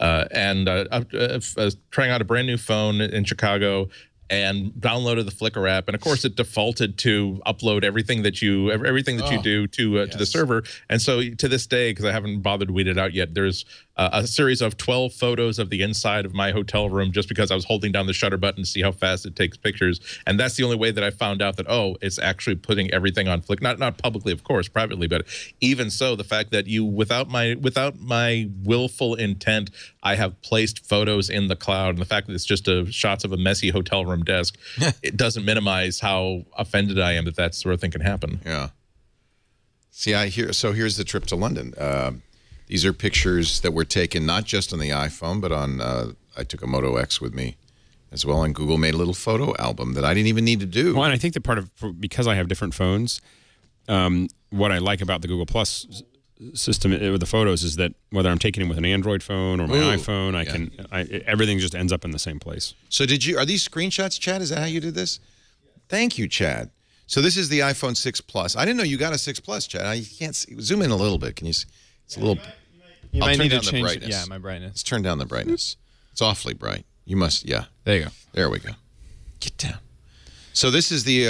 Speaker 7: Trying out a brand new phone in Chicago and downloaded the Flickr app, and of course it defaulted to upload everything that you do to the server. And so to this day, because I haven't bothered to weed it out yet, there's a series of 12 photos of the inside of my hotel room just because I was holding down the shutter button to see how fast it takes pictures. And that's the only way that I found out that, oh, it's actually putting everything on Flickr. Not publicly, of course, privately, but even so, the fact that without my willful intent, I have placed photos in the cloud, and the fact that it's just shots of a messy hotel room desk, it doesn't minimize how offended I am that sort of thing can happen.
Speaker 1: Yeah. See, here's the trip to London. These are pictures that were taken not just on the iPhone, but on, I took a Moto X with me as well, and Google made a little photo album that I didn't even need to do.
Speaker 5: Well, and I think that because I have different phones, what I like about the Google Plus system with the photos is that whether I'm taking it with an Android phone or my iPhone, everything just ends up in the same place.
Speaker 1: So are these screenshots, Chad? Is that how you did this? Thank you, Chad. So this is the iPhone 6 Plus. I didn't know you got a 6 Plus, Chad. I can't see. Zoom in a little bit. Can you see? It's a little.
Speaker 8: You might need to change
Speaker 1: the brightness.
Speaker 8: Yeah, my brightness.
Speaker 1: Let's turn down the brightness. It's awfully bright. You must. Yeah.
Speaker 8: There you go.
Speaker 1: There we go. Get down. So this is the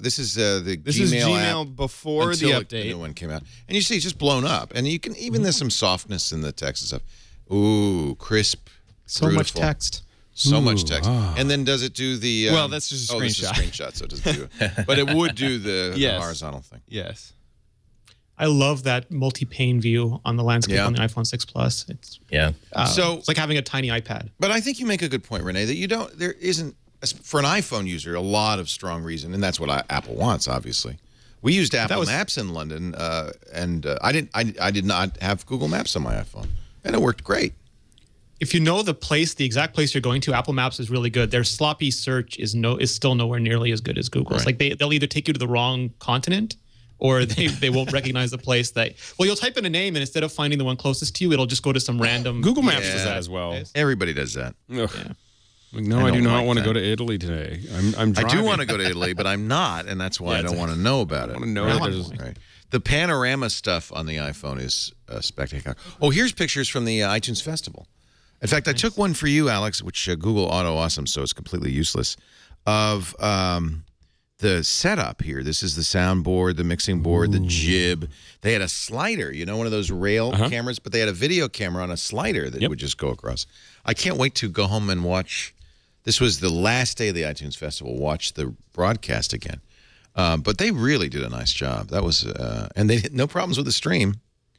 Speaker 1: Gmail
Speaker 8: app before the update.
Speaker 1: The new one came out, and you see it's just blown up, and you can even there's some softness in the text and stuff. Ooh, crisp.
Speaker 6: So much text.
Speaker 1: So much text. And then does it do the?
Speaker 8: Well, that's just a screenshot.
Speaker 1: This is a screenshot, so it doesn't do it. But it would do the horizontal thing.
Speaker 8: Yes.
Speaker 6: I love that multi-pane view on the landscape on the iPhone 6 Plus. It's
Speaker 1: so
Speaker 6: it's like having a tiny iPad.
Speaker 1: But I think you make a good point, Rene, that there isn't for an iPhone user a lot of strong reason, and that's what Apple wants, obviously. We used Apple Maps in London, and I did not have Google Maps on my iPhone, and it worked great.
Speaker 6: If you know the exact place you're going to, Apple Maps is really good. Their sloppy search is still nowhere nearly as good as Google's. Like they'll either take you to the wrong continent, or they won't recognize the place you'll type in a name, and instead of finding the one closest to you, it'll just go to some random.
Speaker 5: Google Maps does that as well.
Speaker 1: Everybody does that.
Speaker 5: Yeah. Like, no, I do not want to go to Italy today. I'm driving.
Speaker 1: I do want to go to Italy, but I'm not, and that's why I don't want to know about it.
Speaker 5: I want to know that
Speaker 1: The panorama stuff on the iPhone is spectacular. Oh, here's pictures from the iTunes Festival. In fact, I took one for you, Alex, which Google Auto Awesome, so it's completely useless, of the setup here. This is the soundboard, the mixing board, the jib. They had a slider, one of those rail cameras, but they had a video camera on a slider that would just go across. I can't wait to go home and watch. This was the last day of the iTunes Festival. Watch the broadcast again. But they really did a nice job. That was, and they had no problems with the stream.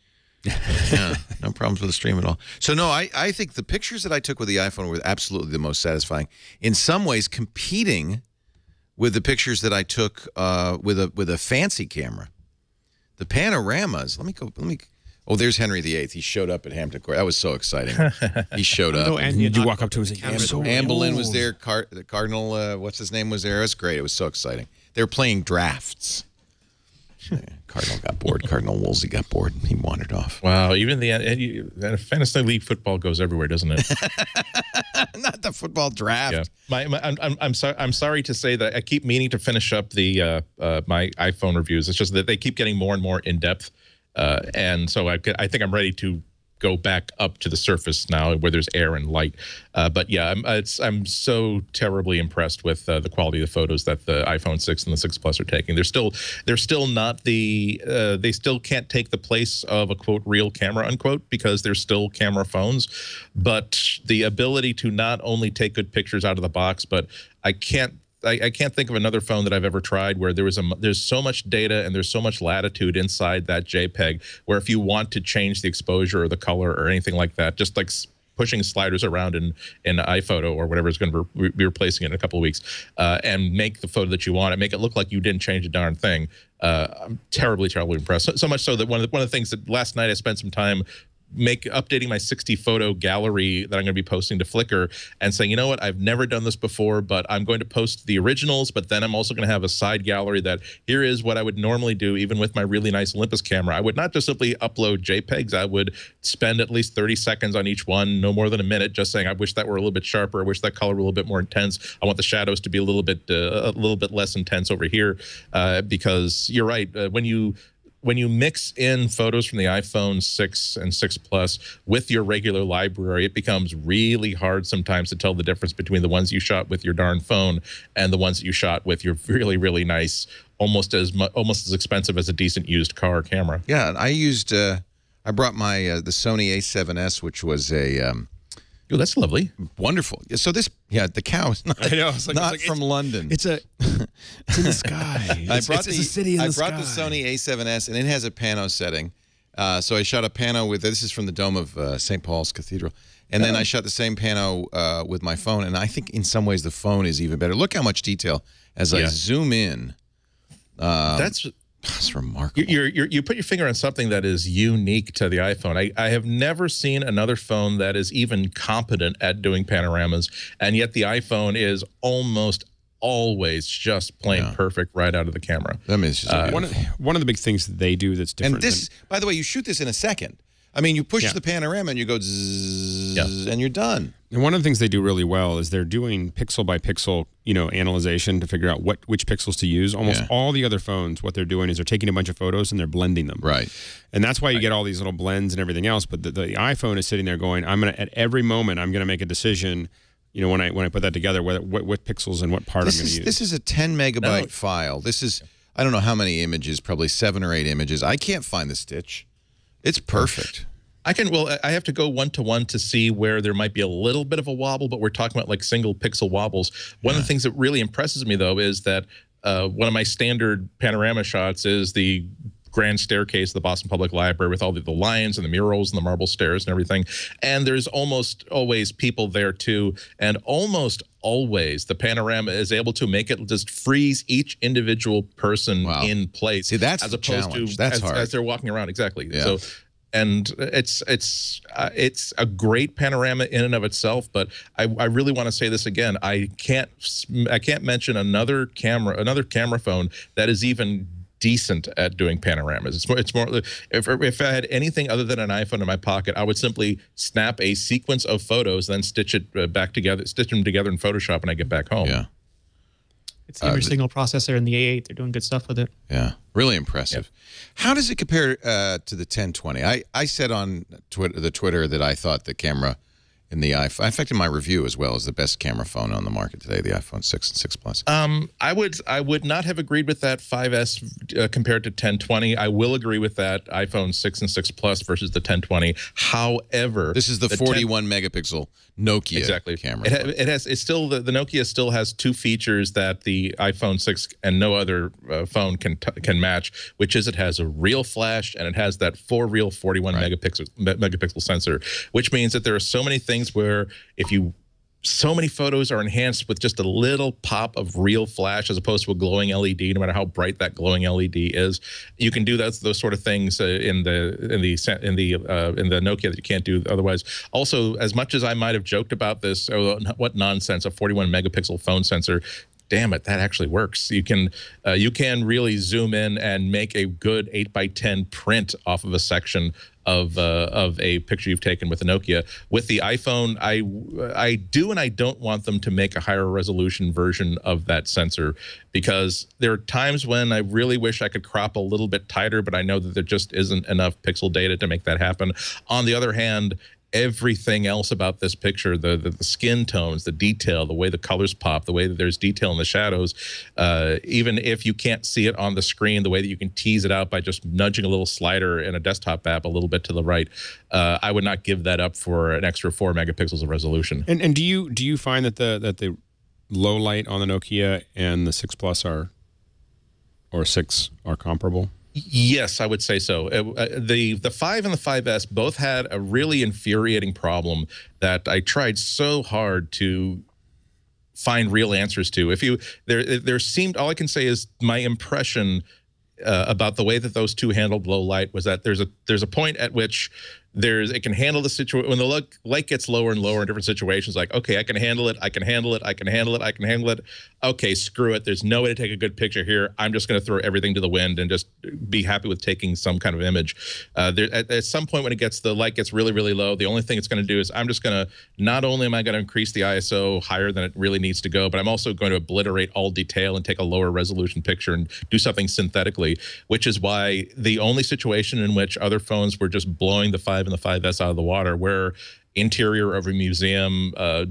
Speaker 1: No problems with the stream at all. So no, I think the pictures that I took with the iPhone were absolutely the most satisfying. In some ways, competing with the pictures that I took with a fancy camera. The panoramas. Let me. Oh, there's Henry VIII. He showed up at Hampton Court. That was so exciting. He showed up.
Speaker 5: Did you walk up to him and say,
Speaker 1: Anne Boleyn was there. The Cardinal, what's his name, was there. It was great. It was so exciting. They were playing drafts. Cardinal got bored. Cardinal Wolsey got bored. He wandered off.
Speaker 7: Wow. Even the Fantasy League football goes everywhere, doesn't it?
Speaker 1: Not the football draft.
Speaker 7: Yeah. I'm sorry to say that I keep meaning to finish up the my iPhone reviews. It's just that they keep getting more and more in depth. And so I think I'm ready to go back up to the surface now where there's air and light. But yeah, I'm so terribly impressed with the quality of the photos that the iPhone 6 and the 6 Plus are taking. They're still not the they still can't take the place of a quote real camera unquote, because they're still camera phones. But the ability to not only take good pictures out of the box, but I can't think of another phone that I've ever tried where there's so much data and there's so much latitude inside that JPEG, where if you want to change the exposure or the color or anything like that, just like pushing sliders around in iPhoto or whatever is going to be replacing it in a couple of weeks, and make the photo that you want and make it look like you didn't change a darn thing. I'm terribly impressed. So much so that one of the things that last night I spent some time updating my 60 photo gallery that I'm going to be posting to Flickr, and saying, you know what, I've never done this before, but I'm going to post the originals, but then I'm also going to have a side gallery that here is what I would normally do even with my really nice Olympus camera. I would not just simply upload JPEGs. I would spend at least 30 seconds on each one, no more than a minute, just saying I wish that were a little bit sharper, I wish that color were a little bit more intense, I want the shadows to be a little bit less intense over here, because you're right, when you mix in photos from the iPhone 6 and 6 Plus with your regular library, it becomes really hard sometimes to tell the difference between the ones you shot with your darn phone and the ones that you shot with your really, really nice, almost as expensive as a decent used car camera.
Speaker 1: Yeah, I used I brought my the Sony A7S, which was a
Speaker 7: oh, that's lovely.
Speaker 1: Wonderful. So this, the cow is not,
Speaker 5: I know, it's
Speaker 1: not from London.
Speaker 8: It's in the sky. It's a city in the sky.
Speaker 1: I brought the Sony A7S, and it has a pano setting. So I shot a pano with, this is from the dome of St. Paul's Cathedral. And then I shot the same pano with my phone, and I think in some ways the phone is even better. Look how much detail as I zoom in. That's remarkable.
Speaker 7: You put your finger on something that is unique to the iPhone. I have never seen another phone that is even competent at doing panoramas, and yet the iPhone is almost always just plain perfect right out of the camera.
Speaker 1: That means just
Speaker 5: one of the big things that they do that's different.
Speaker 1: And this, by the way, you shoot this in a second. I mean, you push the panorama and you go zzz, and you're done.
Speaker 5: And one of the things they do really well is they're doing pixel by pixel, analyzation to figure out which pixels to use. Almost all the other phones, what they're doing is they're taking a bunch of photos and they're blending them.
Speaker 1: Right.
Speaker 5: And that's why you get all these little blends and everything else. But the iPhone is sitting there going, at every moment, I'm going to make a decision. When I put that together, what pixels and what part I'm going to use.
Speaker 1: This is a 10 megabyte file. This is, I don't know how many images, probably 7 or 8 images. I can't find the stitch. It's perfect.
Speaker 7: I have to go one-to-one to see where there might be a little bit of a wobble, but we're talking about like single pixel wobbles. One of the things that really impresses me, though, is that one of my standard panorama shots is the grand staircase of the Boston Public Library with all the lions and the murals and the marble stairs and everything. And there's almost always people there, too. And almost always the panorama is able to make it just freeze each individual person in place.
Speaker 1: See, that's
Speaker 7: as
Speaker 1: the
Speaker 7: opposed
Speaker 1: challenge.
Speaker 7: to
Speaker 1: That's hard.
Speaker 7: as they're walking around. Exactly.
Speaker 1: Yeah.
Speaker 7: So, and it's a great panorama in and of itself, but I really want to say this again. I can't mention another camera phone that is even decent at doing panoramas. It's more if I had anything other than an iPhone in my pocket, I would simply snap a sequence of photos, then stitch them together in Photoshop, and I get back home.
Speaker 1: Yeah.
Speaker 6: It's the image signal processor in the A8. They're doing good stuff with it.
Speaker 1: Yeah, really impressive. How does it compare to the 1020? I said on Twitter that I thought the camera in the iPhone, in fact, in my review as well, is the best camera phone on the market today, the iPhone 6 and 6 Plus.
Speaker 7: I would not have agreed with that 5S compared to 1020. I will agree with that iPhone 6 and 6 Plus versus the 1020. However,
Speaker 1: this is the 41 megapixel Nokia camera.
Speaker 7: The Nokia still has 2 features that the iPhone 6 and no other phone can match, which is it has a real flash and it has that for real 41 megapixel sensor, which means that there are so many things where so many photos are enhanced with just a little pop of real flash as opposed to a glowing LED, no matter how bright that glowing LED is. You can do those sort of things in the Nokia that you can't do otherwise. Also, as much as I might have joked about this, what nonsense, a 41 megapixel phone sensor, damn it, that actually works. You can really zoom in and make a good 8x10 print off of a section of a picture you've taken with a Nokia. With the iPhone, I do and I don't want them to make a higher resolution version of that sensor, because there are times when I really wish I could crop a little bit tighter, but I know that there just isn't enough pixel data to make that happen. On the other hand, everything else about this picture, the skin tones, the detail, the way the colors pop, the way that there's detail in the shadows, even if you can't see it on the screen, the way that you can tease it out by just nudging a little slider in a desktop app a little bit to the right, I would not give that up for an extra 4 megapixels of resolution.
Speaker 5: And do you find that the low light on the Nokia and the 6 Plus or 6 are comparable?
Speaker 7: Yes, I would say so. The 5 and the 5S both had a really infuriating problem that I tried so hard to find real answers to. There seemed, all I can say is my impression about the way that those two handled low light was that there's a point at which it can handle the situation when the light gets lower and lower in different situations. Like, okay, I can handle it, I can handle it, I can handle it, I can handle it. Okay, screw it. There's no way to take a good picture here. I'm just going to throw everything to the wind and just be happy with taking some kind of image. At some point when the light gets really, really low, the only thing it's going to do is I'm just going to, not only am I going to increase the ISO higher than it really needs to go, but I'm also going to obliterate all detail and take a lower resolution picture and do something synthetically, which is why the only situation in which other phones were just blowing the 5 and the 5S out of the water, where interior of a museum,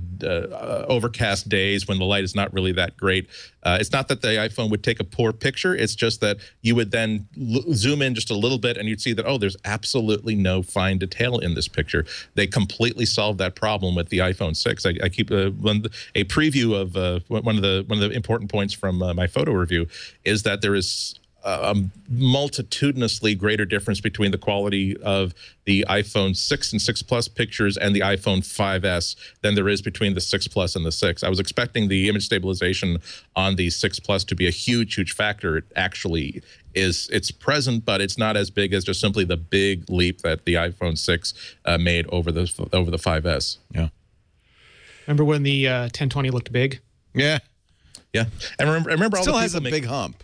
Speaker 7: overcast days when the light is not really that great. It's not that the iPhone would take a poor picture. It's just that you would then zoom in just a little bit and you'd see that, oh, there's absolutely no fine detail in this picture. They completely solved that problem with the iPhone 6. I keep a preview of one of the important points from my photo review is that there is a multitudinously greater difference between the quality of the iPhone 6 and 6 Plus pictures and the iPhone 5S than there is between the 6 Plus and the 6. I was expecting the image stabilization on the 6 Plus to be a huge, huge factor. It actually is. It's present, but it's not as big as just simply the big leap that the iPhone 6 made over the 5S.
Speaker 5: Yeah.
Speaker 6: Remember when the 1020 looked big?
Speaker 1: Yeah.
Speaker 7: Yeah. And remember all
Speaker 1: still
Speaker 7: the
Speaker 1: has a big hump.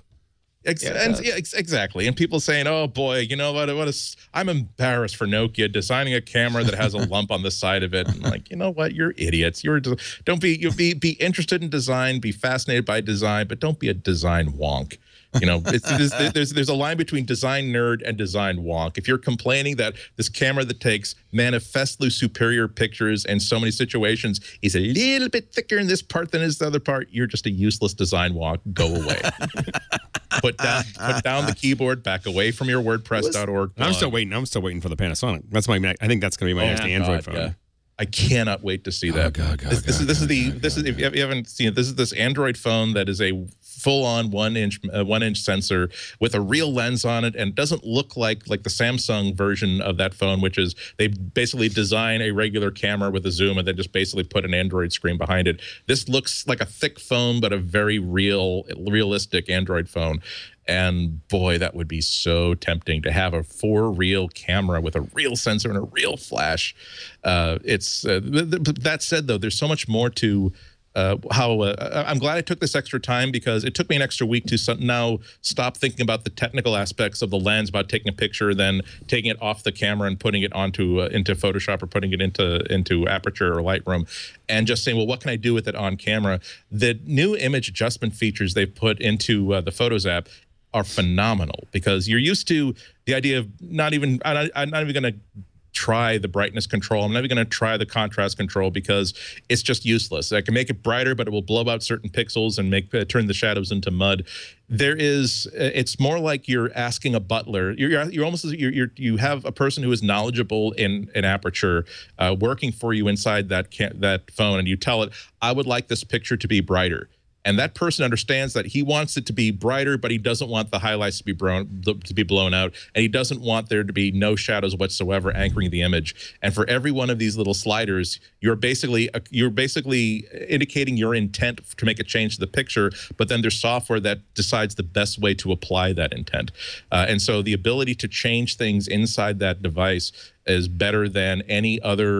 Speaker 7: Exactly. And people saying, oh boy, you know what, I'm embarrassed for Nokia designing a camera that has a lump on the side of it. And like, you know what, you're idiots. You'll be interested in design, be fascinated by design, but don't be a design wonk. You know, there's a line between design nerd and design wonk. If you're complaining that this camera that takes manifestly superior pictures in so many situations is a little bit thicker in this part than is the other part, you're just a useless design wonk. Go away. Put down the keyboard, back away from your WordPress.org.
Speaker 5: I'm still waiting. I'm still waiting for the Panasonic. I think that's going to be my next Android phone. Yeah.
Speaker 7: I cannot wait to see that. This is if you haven't seen it, this is this Android phone that is a full-on 1-inch sensor with a real lens on it, and it doesn't look like the Samsung version of that phone, which is they basically design a regular camera with a zoom and then just basically put an Android screen behind it. This looks like a thick phone, but a very realistic Android phone. And boy, that would be so tempting to have a for-real camera with a real sensor and a real flash. That said, though, there's so much more to I'm glad I took this extra time, because it took me an extra week to now stop thinking about the technical aspects of the lens, about taking a picture, then taking it off the camera and putting it into Photoshop or putting it into Aperture or Lightroom, and just saying, well, what can I do with it on camera? The new image adjustment features they've put into the Photos app are phenomenal, because you're used to the idea of I'm not even going to try the brightness control. I'm never going to try the contrast control, because it's just useless. I can make it brighter, but it will blow out certain pixels and turn the shadows into mud. It's more like you're asking a butler. You have a person who is knowledgeable in Aperture working for you inside that phone, and you tell it, I would like this picture to be brighter. And that person understands that he wants it to be brighter, but he doesn't want the highlights to be blown out, and he doesn't want there to be no shadows whatsoever anchoring the image. And for every one of these little sliders, you're basically indicating your intent to make a change to the picture, but then there's software that decides the best way to apply that intent. And so the ability to change things inside that device is better than any other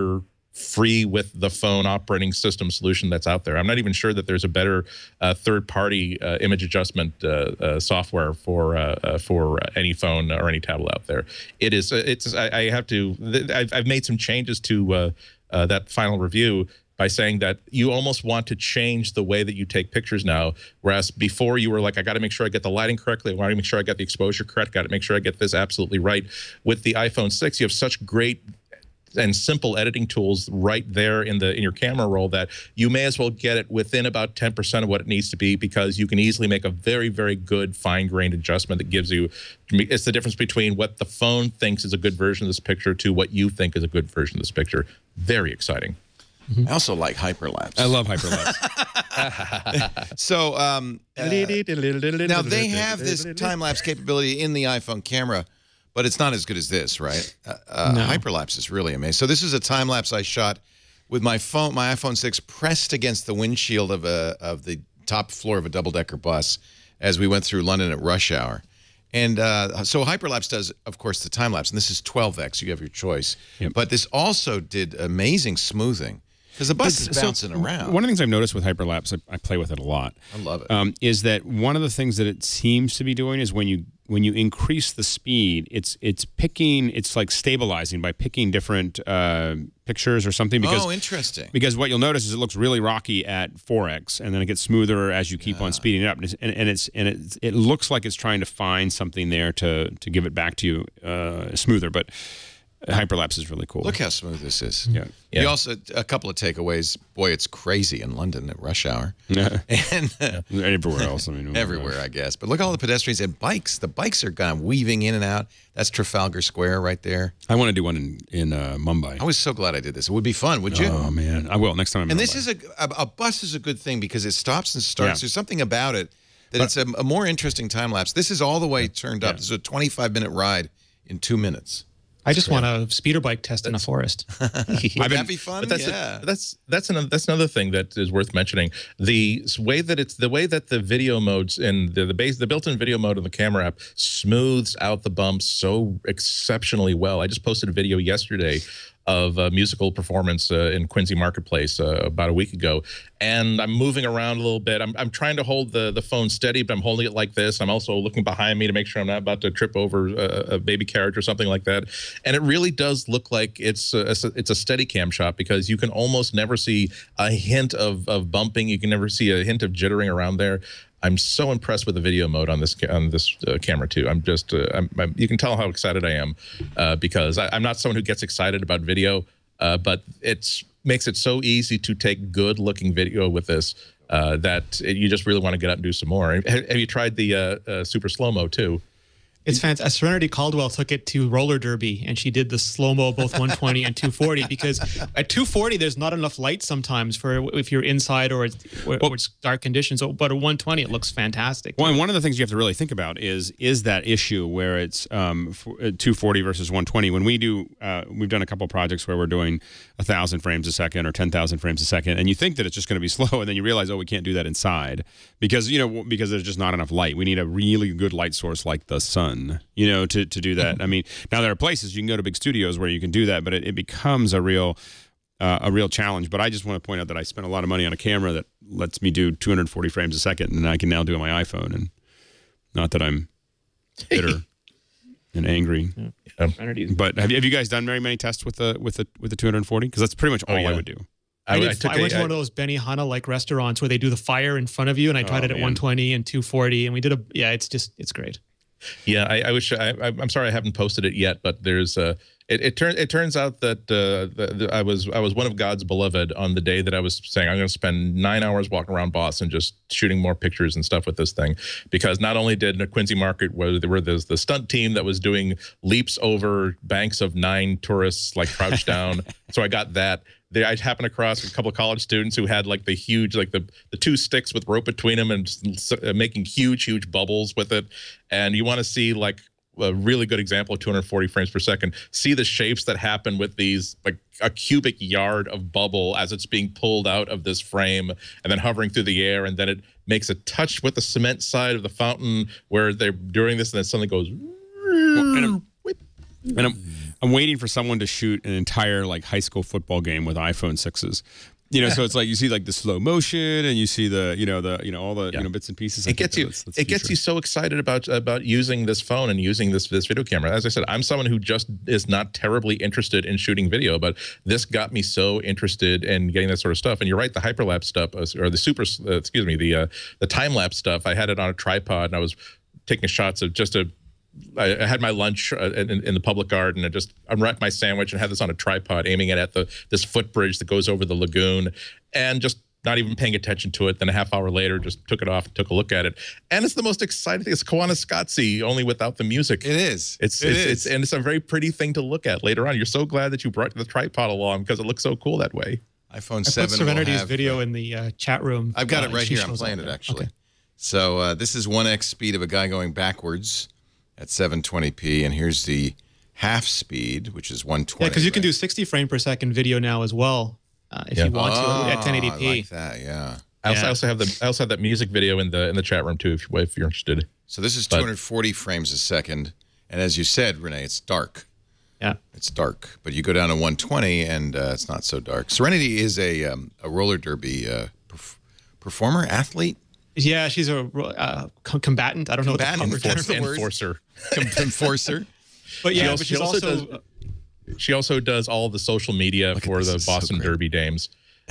Speaker 7: free with the phone operating system solution that's out there. I'm not even sure that there's a better third-party image adjustment software for any phone or any tablet out there. It is. I have to. I've made some changes to that final review by saying that you almost want to change the way that you take pictures now, whereas before you were like, I got to make sure I get the lighting correctly, I want to make sure I got the exposure correct, got to make sure I get this absolutely right. With the iPhone 6, you have such great and simple editing tools right there in your camera roll that you may as well get it within about 10% of what it needs to be, because you can easily make a very, very good fine-grained adjustment that gives you, it's the difference between what the phone thinks is a good version of this picture to what you think is a good version of this picture. Very exciting.
Speaker 1: I also like hyperlapse.
Speaker 5: I love hyperlapse.
Speaker 1: So now they have this time-lapse capability in the iPhone camera, but it's not as good as this, right? No. Hyperlapse is really amazing. So this is a time-lapse I shot with my iPhone 6 pressed against the windshield of the top floor of a double-decker bus as we went through London at rush hour. And so hyperlapse does, of course, the time-lapse, and this is 12x. You have your choice. Yep. But this also did amazing smoothing. Because the bus is bouncing around.
Speaker 5: One of the things I've noticed with hyperlapse, I play with it a lot.
Speaker 1: I love it.
Speaker 5: Is that one of the things that it seems to be doing is when you increase the speed, it's like stabilizing by picking different pictures or something. Because,
Speaker 1: interesting.
Speaker 5: Because what you'll notice is it looks really rocky at 4x, and then it gets smoother as you keep on speeding it up, and it looks like it's trying to find something there to give it back to you smoother, but. Hyperlapse is really cool.
Speaker 1: Look how smooth this is.
Speaker 5: Yeah.
Speaker 1: You also, a couple of takeaways. Boy, it's crazy in London at rush hour. And
Speaker 5: everywhere else. I mean,
Speaker 1: everywhere, I guess. But look at all the pedestrians and bikes. The bikes are kind of weaving in and out. That's Trafalgar Square right there.
Speaker 5: I want to do one in Mumbai.
Speaker 1: I was so glad I did this. It would be fun, would you?
Speaker 5: Oh, man. I will next time I'm in
Speaker 1: And this
Speaker 5: Mumbai.
Speaker 1: is a bus is a good thing because it stops and starts. There's something about it that it's a more interesting time lapse. This is all the way turned up. This is a 25-minute ride in 2 minutes.
Speaker 6: I just want a speeder bike test in a forest.
Speaker 1: Would that be fun?
Speaker 7: That's another thing that is worth mentioning. The way that the video modes and the built-in video mode in the camera app smooths out the bumps so exceptionally well. I just posted a video yesterday of a musical performance in Quincy Marketplace about a week ago, and I'm moving around a little bit. I'm trying to hold the phone steady, but I'm holding it like this. I'm also looking behind me to make sure I'm not about to trip over a baby carriage or something like that. And it really does look like it's a Steadicam shot, because you can almost never see a hint of bumping. You can never see a hint of jittering around there. I'm so impressed with the video mode on this camera too. I'm just you can tell how excited I am because I'm not someone who gets excited about video, but it makes it so easy to take good looking video with this that you just really want to get out and do some more. Have you tried the super slow-mo too?
Speaker 6: It's fantastic. Serenity Caldwell took it to roller derby, and she did the slow-mo both 120 and 240, because at 240 there's not enough light sometimes for if you're inside or it's dark conditions. But at 120 it looks fantastic.
Speaker 5: Well, and one of the things you have to really think about is that issue where it's 240 versus 120. When we do, we've done a couple of projects where we're doing 1,000 frames a second or 10,000 frames a second, and you think that it's just going to be slow, and then you realize, oh, we can't do that inside because there's just not enough light. We need a really good light source like the sun. To do that. I mean, now there are places you can go to big studios where you can do that, but it becomes a real challenge. But I just want to point out that I spent a lot of money on a camera that lets me do 240 frames a second, and I can now do it on my iPhone. And not that I'm bitter and angry. But have you guys done very many tests with the 240? Because that's pretty much all I would do.
Speaker 6: I went to one of those Benihana like restaurants where they do the fire in front of you, and I tried it at 120 and 240, and we did it's great.
Speaker 7: Yeah, I wish I'm sorry I haven't posted it yet, but there's it turns out that I was one of God's beloved on the day that I was saying I'm going to spend 9 hours walking around Boston just shooting more pictures and stuff with this thing, because not only did Quincy Market where there were the stunt team that was doing leaps over banks of 9 tourists like crouched down, so I got that. I happened across a couple of college students who had like the huge, like the 2 sticks with rope between them and making huge bubbles with it. And you want to see like a really good example of 240 frames per second. See the shapes that happen with these, like a cubic yard of bubble as it's being pulled out of this frame and then hovering through the air. And then it makes a touch with the cement side of the fountain where they're doing this, and then something goes.
Speaker 5: I'm waiting for someone to shoot an entire like high school football game with iPhone 6s. You know, so it's like you see like the slow motion, and you see the all the bits and pieces.
Speaker 7: It gets you. It gets you so excited about using this phone and using this video camera. As I said, I'm someone who just is not terribly interested in shooting video, but this got me so interested in getting that sort of stuff. And you're right, the hyperlapse stuff or the the time lapse stuff. I had it on a tripod, and I was taking shots of I had my lunch in the public garden, and just unwrapped my sandwich and had this on a tripod, aiming it at this footbridge that goes over the lagoon, and just not even paying attention to it. Then a half hour later, just took it off and took a look at it. And it's the most exciting thing. It's Kiwanis, only without the music.
Speaker 1: It is.
Speaker 7: And it's a very pretty thing to look at later on. You're so glad that you brought the tripod along because it looks so cool that way.
Speaker 1: iPhone 7
Speaker 6: put Serenity's video in the chat room.
Speaker 1: I've got it right here. I'm playing it, actually. Okay. So this is 1x speed of a guy going backwards at 720p, and here's the half speed, which is 120.
Speaker 6: Yeah, because you can do 60 frame per second video now as well, if you want to at 1080p.
Speaker 1: I like that. Yeah.
Speaker 7: I also have that music video in the chat room too, if you're interested.
Speaker 1: So this is 240 frames a second, and as you said, Rene, it's dark.
Speaker 6: Yeah,
Speaker 1: it's dark, but you go down to 120, and it's not so dark. Serenity is a roller derby performer, athlete.
Speaker 6: Yeah, she's a combatant. I don't know what the
Speaker 7: enforcer.
Speaker 1: Enforcer.
Speaker 6: But yeah,
Speaker 7: she also does all the social media for the Boston Derby Dames.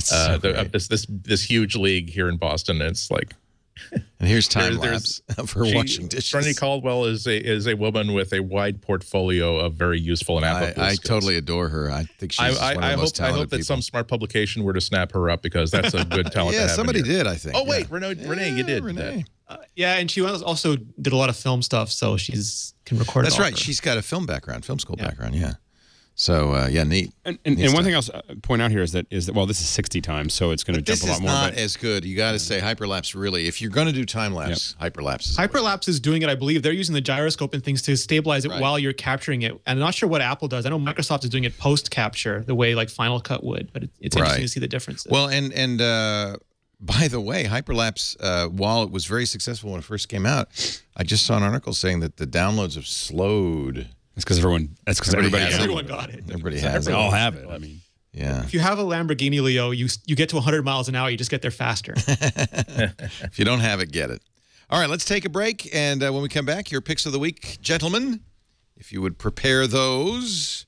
Speaker 7: This huge league here in Boston. It's like,
Speaker 1: and here's time lapse of her washing dishes.
Speaker 7: Trinity Caldwell is a woman with a wide portfolio of very useful and applicable
Speaker 1: skills. I totally adore her. I think she's one of the most talented people. I hope that
Speaker 7: some smart publication were to snap her up, because that's a good talent to have.
Speaker 1: Somebody did, I think.
Speaker 7: Oh wait, Rene, you did.
Speaker 1: Rene.
Speaker 6: Yeah, and she also did a lot of film stuff, so can record.
Speaker 1: That's right. She's got a film background, film school background. Yeah. So neat.
Speaker 5: And one thing else to point out here is that well, this is 60 times, so it's going to jump a lot more.
Speaker 1: This is not as good. You got to say hyperlapse. Really, if you're going to do time lapse, hyperlapse.
Speaker 6: Hyperlapse is doing it. I believe they're using the gyroscope and things to stabilize it while you're capturing it. And I'm not sure what Apple does. I know Microsoft is doing it post capture, the way like Final Cut would. But it's interesting to see the differences.
Speaker 1: Well, and by the way, hyperlapse, while it was very successful when it first came out, I just saw an article saying that the downloads have slowed.
Speaker 5: It's because everyone
Speaker 6: got it.
Speaker 1: Everybody has it.
Speaker 5: They all have it. I mean,
Speaker 1: yeah.
Speaker 6: If you have a Lamborghini, Leo, you get to 100 miles an hour, you just get there faster.
Speaker 1: If you don't have it, get it. All right, let's take a break, and when we come back, your picks of the week, gentlemen, if you would prepare those.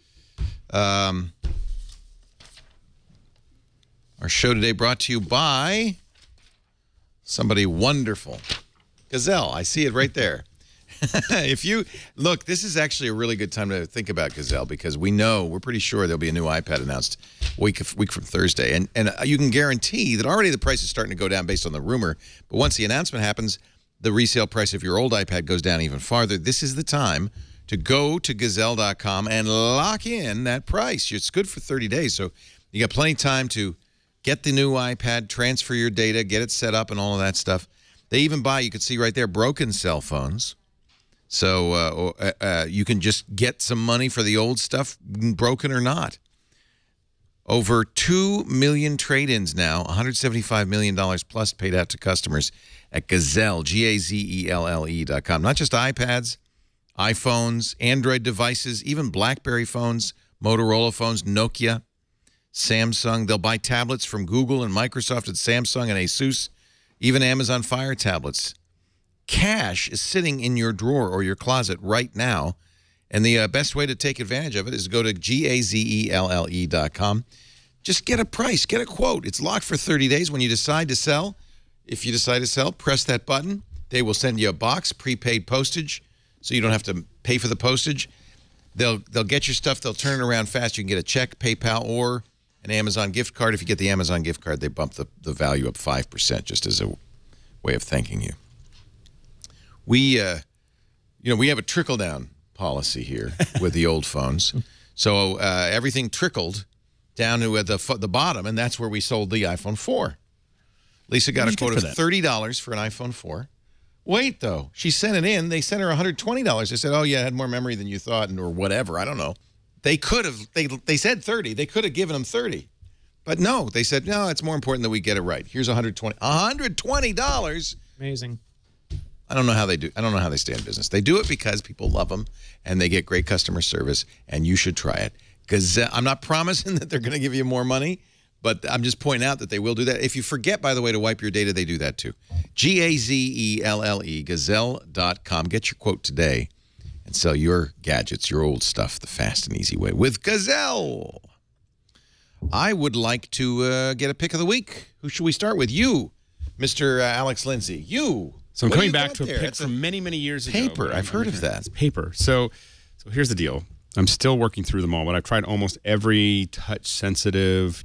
Speaker 1: Our show today brought to you by somebody wonderful. Gazelle, I see it right there. If you look, this is actually a really good time to think about Gazelle, because we're pretty sure there'll be a new iPad announced week from Thursday, and you can guarantee that already the price is starting to go down based on the rumor. But once the announcement happens, the resale price of your old iPad goes down even farther. This is the time to go to Gazelle.com and lock in that price. It's good for 30 days, so you got plenty of time to get the new iPad, transfer your data, get it set up, and all of that stuff. They even buy, you can see right there, broken cell phones. So you can just get some money for the old stuff, broken or not. Over 2 million trade-ins now, $175 million plus paid out to customers at Gazelle, Gazelle.com. Not just iPads, iPhones, Android devices, even BlackBerry phones, Motorola phones, Nokia, Samsung. They'll buy tablets from Google and Microsoft and Samsung and Asus, even Amazon Fire tablets. Cash is sitting in your drawer or your closet right now, and the best way to take advantage of it is to go to Gazelle.com. Just get a price, get a quote. It's locked for 30 days. When you decide to sell, if you decide to sell, press that button. They will send you a box, prepaid postage, so you don't have to pay for the postage. They'll get your stuff. They'll turn it around fast. You can get a check, PayPal, or an Amazon gift card. If you get the Amazon gift card, they bump the value up 5% just as a way of thanking you. We have a trickle-down policy here with the old phones. So everything trickled down to the bottom, and that's where we sold the iPhone 4. Lisa got a quote of $30 for an iPhone 4. Wait, though. She sent it in. They sent her $120. They said, oh, yeah, it had more memory than you thought, or whatever. I don't know. They could have. They said 30. They could have given them 30. But no, they said, no, it's more important that we get it right. Here's $120. $120.
Speaker 6: Amazing.
Speaker 1: I don't know how they do. I don't know how they stay in business. They do it because people love them and they get great customer service, and you should try it. Gazelle, I'm not promising that they're going to give you more money, but I'm just pointing out that they will do that. If you forget, by the way, to wipe your data, they do that too. Gazelle, gazelle.com. Get your quote today and sell your gadgets, your old stuff, the fast and easy way with Gazelle. I would like to get a pick of the week. Who should we start with? You, Mr. Alex Lindsay. You.
Speaker 5: So I'm coming back to a pick from many, many years ago.
Speaker 1: Paper. I've heard of that.
Speaker 5: It's paper. So here's the deal. I'm still working through them all, but I've tried almost every touch-sensitive,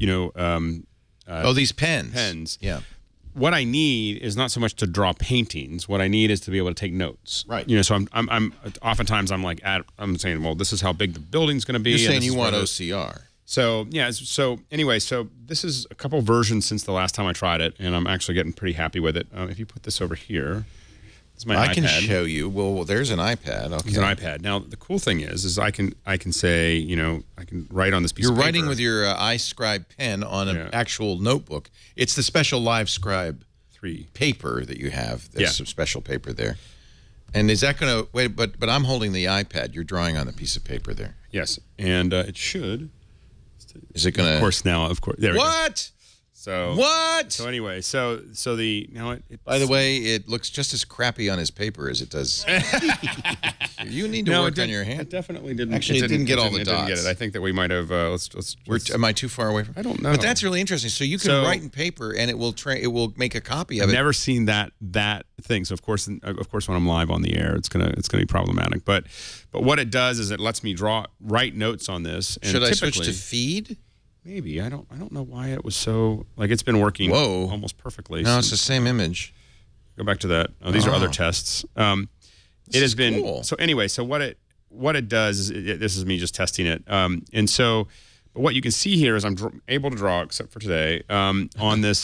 Speaker 1: these pens.
Speaker 5: Pens.
Speaker 1: Yeah.
Speaker 5: What I need is not so much to draw paintings. What I need is to be able to take notes.
Speaker 1: Right.
Speaker 5: So I'm oftentimes I'm like I'm saying, well, this is how big the building's going to be.
Speaker 1: You're saying you want OCR.
Speaker 5: So yeah. So anyway, this is a couple versions since the last time I tried it, and I'm actually getting pretty happy with it. If you put this over here, this is my iPad.
Speaker 1: I can show you. Well, there's an iPad. Okay.
Speaker 5: There's an iPad. Now the cool thing is I can say, I can write on this piece.
Speaker 1: You're
Speaker 5: of paper.
Speaker 1: writing with your iScribe pen on an actual notebook. It's the special Live Scribe
Speaker 5: 3
Speaker 1: paper that you have. There's some special paper there. And is that going to wait? But I'm holding the iPad. You're drawing on the piece of paper there.
Speaker 5: Yes, and it should.
Speaker 1: Is it going to?
Speaker 5: Of course. There
Speaker 1: what?
Speaker 5: So
Speaker 1: what?
Speaker 5: So anyway, so the
Speaker 1: by the way, it looks just as crappy on his paper as it does. You need to work on your hand.
Speaker 5: It definitely didn't.
Speaker 1: Actually, it didn't get all the dots.
Speaker 5: Didn't get it. I think that we might have.
Speaker 1: Am I too far away from?
Speaker 5: I don't know.
Speaker 1: But that's really interesting. So you can write in paper, and it will make a copy of it.
Speaker 5: I've never seen that thing. So of course, when I'm live on the air, it's gonna be problematic. But what it does is it lets me write notes on this. And
Speaker 1: should I switch to feed?
Speaker 5: Maybe I don't know why it was so it's been working almost perfectly.
Speaker 1: No, it's the same image.
Speaker 5: Go back to that. Oh, these are other tests. It has been
Speaker 1: cool.
Speaker 5: So anyway. So what it does is this is me just testing it. And so what you can see here is I'm able to draw, except for today, on this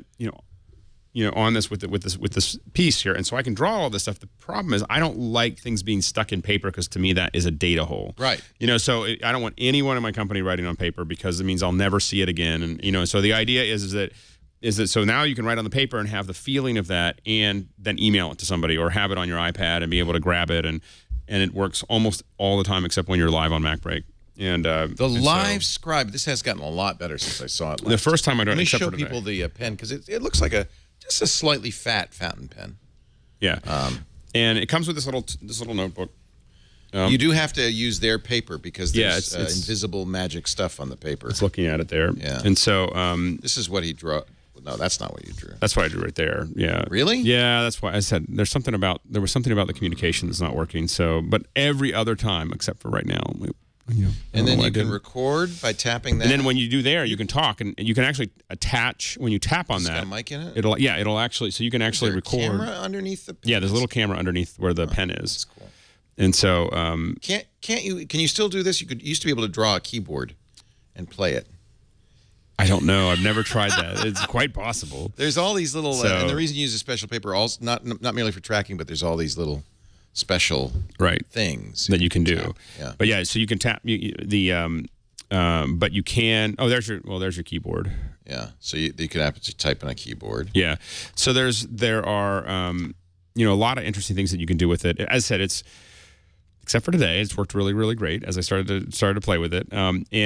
Speaker 5: on this with this piece here, and so I can draw all this stuff. The problem is I don't like things being stuck in paper because to me that is a data hole.
Speaker 1: Right.
Speaker 5: So I don't want anyone in my company writing on paper because it means I'll never see it again. And so the idea is that so now you can write on the paper and have the feeling of that, and then email it to somebody or have it on your iPad and be able to grab it, and it works almost all the time except when you're live on MacBreak. And
Speaker 1: the Live Scribe, this has gotten a lot better since I saw it.
Speaker 5: The first time I did it.
Speaker 1: Let me show people the pen because it looks like just a slightly fat fountain pen.
Speaker 5: Yeah, and it comes with this little notebook.
Speaker 1: You do have to use their paper because there's it's invisible magic stuff on the paper.
Speaker 5: It's looking at it there.
Speaker 1: Yeah,
Speaker 5: and so
Speaker 1: this is what he drew. No, that's not what you drew.
Speaker 5: That's what I drew right there. Yeah.
Speaker 1: Really?
Speaker 5: Yeah, that's why I said there was something about the communication that's not working. So, but every other time except for right now.
Speaker 1: And then you can record by tapping that.
Speaker 5: And then when you do there, you can talk, and you can actually attach when you tap on that.
Speaker 1: Got a mic in it.
Speaker 5: It'll actually, so you can actually record.
Speaker 1: Camera underneath the pen?
Speaker 5: Yeah, there's a little camera underneath where the pen is.
Speaker 1: That's cool.
Speaker 5: And so
Speaker 1: can you still do this? You used to be able to draw a keyboard and play it.
Speaker 5: I don't know. I've never tried that. It's quite possible.
Speaker 1: There's all these little, and the reason you use a special paper, also not merely for tracking, but there's all these little special things
Speaker 5: that you can do.
Speaker 1: Tap. Yeah.
Speaker 5: But yeah, so you can tap but you can. Oh, there's your keyboard.
Speaker 1: Yeah. So you could have to type on a keyboard.
Speaker 5: Yeah. So there are a lot of interesting things that you can do with it. As I said, except for today, it's worked really, really great as I started to play with it.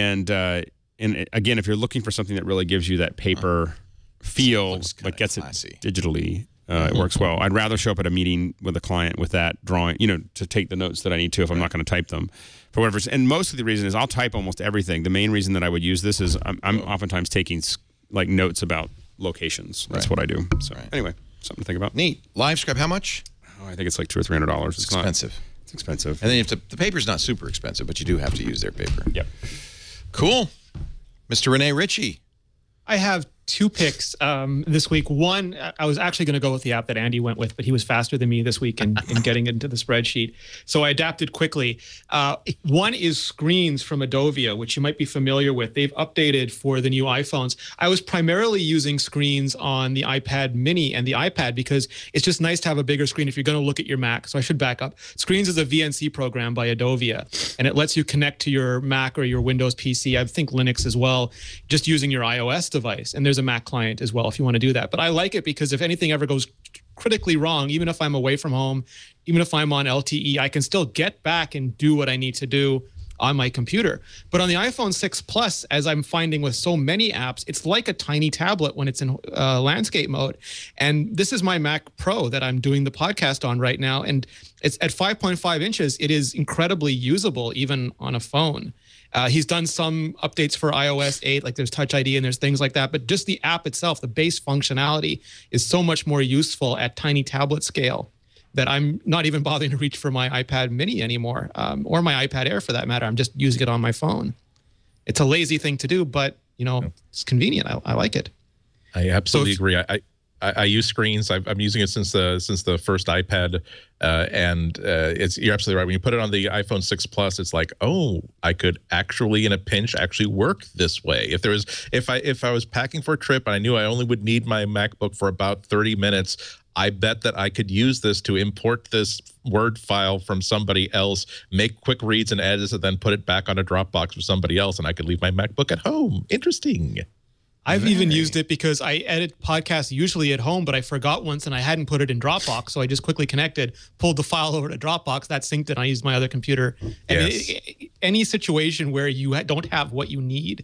Speaker 5: And again, if you're looking for something that really gives you that paper feel, but gets classy. It digitally, it works well. I'd rather show up at a meeting with a client with that drawing, to take the notes that I need to if I'm not going to type them. For whatever. And most of the reason is I'll type almost everything. The main reason that I would use this is I'm oftentimes taking like notes about locations. That's what I do. So anyway, something to think about.
Speaker 1: Neat. Live Scribe, how much?
Speaker 5: Oh, I think it's like $200 or $300. It's
Speaker 1: expensive.
Speaker 5: It's expensive.
Speaker 1: And then the paper's not super expensive, but you do have to use their paper.
Speaker 5: Yep.
Speaker 1: Cool. Mr. Rene Ritchie.
Speaker 6: I have two picks this week. One, I was actually going to go with the app that Andy went with, but he was faster than me this week in getting into the spreadsheet. So I adapted quickly. One is Screens from Adobe, which you might be familiar with. They've updated for the new iPhones. I was primarily using Screens on the iPad mini and the iPad because it's just nice to have a bigger screen if you're going to look at your Mac. So I should back up. Screens is a VNC program by Adobe, and it lets you connect to your Mac or your Windows PC, I think Linux as well, just using your iOS device. And there's a Mac client as well if you want to do that. But I like it because if anything ever goes critically wrong, even if I'm away from home, even if I'm on LTE, I can still get back and do what I need to do on my computer. But on the iPhone 6 Plus, as I'm finding with so many apps, it's like a tiny tablet when it's in landscape mode. And this is my Mac Pro that I'm doing the podcast on right now. And it's at 5.5 inches. It is incredibly usable, even on a phone. He's done some updates for iOS 8, like there's Touch ID and there's things like that. But just the app itself, the base functionality is so much more useful at tiny tablet scale that I'm not even bothering to reach for my iPad mini anymore, or my iPad Air for that matter. I'm just using it on my phone. It's a lazy thing to do, but you know, it's convenient. I like it.
Speaker 7: I absolutely agree. I use screens. I'm using it since the first iPad, and you're absolutely right. When you put it on the iPhone 6 Plus, it's like, oh, I could actually, in a pinch, actually work this way. If I was packing for a trip and I knew I only would need my MacBook for about 30 minutes, I bet that I could use this to import this Word file from somebody else, make quick reads and edits, and then put it back on a Dropbox for somebody else, and I could leave my MacBook at home. Interesting.
Speaker 6: I've even used it because I edit podcasts usually at home, but I forgot once and I hadn't put it in Dropbox. So I just quickly connected, pulled the file over to Dropbox, that synced it, and I used my other computer. And any situation where you don't have what you need,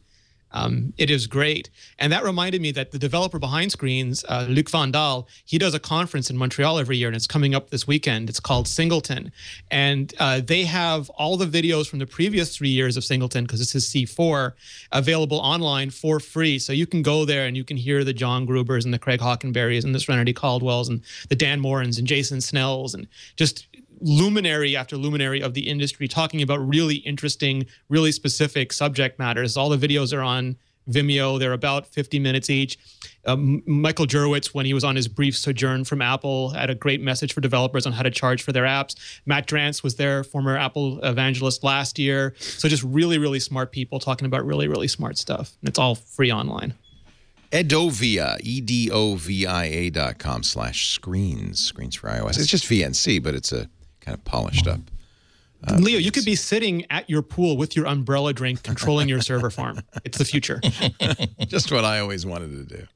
Speaker 6: it is great. And that reminded me that the developer behind Screens, Luc Van Daal, he does a conference in Montreal every year, and it's coming up this weekend. It's called Singleton. And they have all the videos from the previous 3 years of Singleton, because this is C4, available online for free. So you can go there and you can hear the John Grubers and the Craig Hockenberrys and the Serenity Caldwells and the Dan Morans and Jason Snells and just luminary after luminary of the industry talking about really interesting, really specific subject matters. All the videos are on Vimeo. They're about 50 minutes each. Michael Jurowitz, when he was on his brief sojourn from Apple, had a great message for developers on how to charge for their apps. Matt Drance was there, former Apple evangelist last year. So just really, really smart people talking about really, really smart stuff. And it's all free online.
Speaker 1: Edovia, edovia.com/screens, screens for iOS. It's just VNC, but it's a kind of polished up.
Speaker 6: Leo, you could be sitting at your pool with your umbrella drink, controlling your server farm. It's the future.
Speaker 1: Just what I always wanted to do.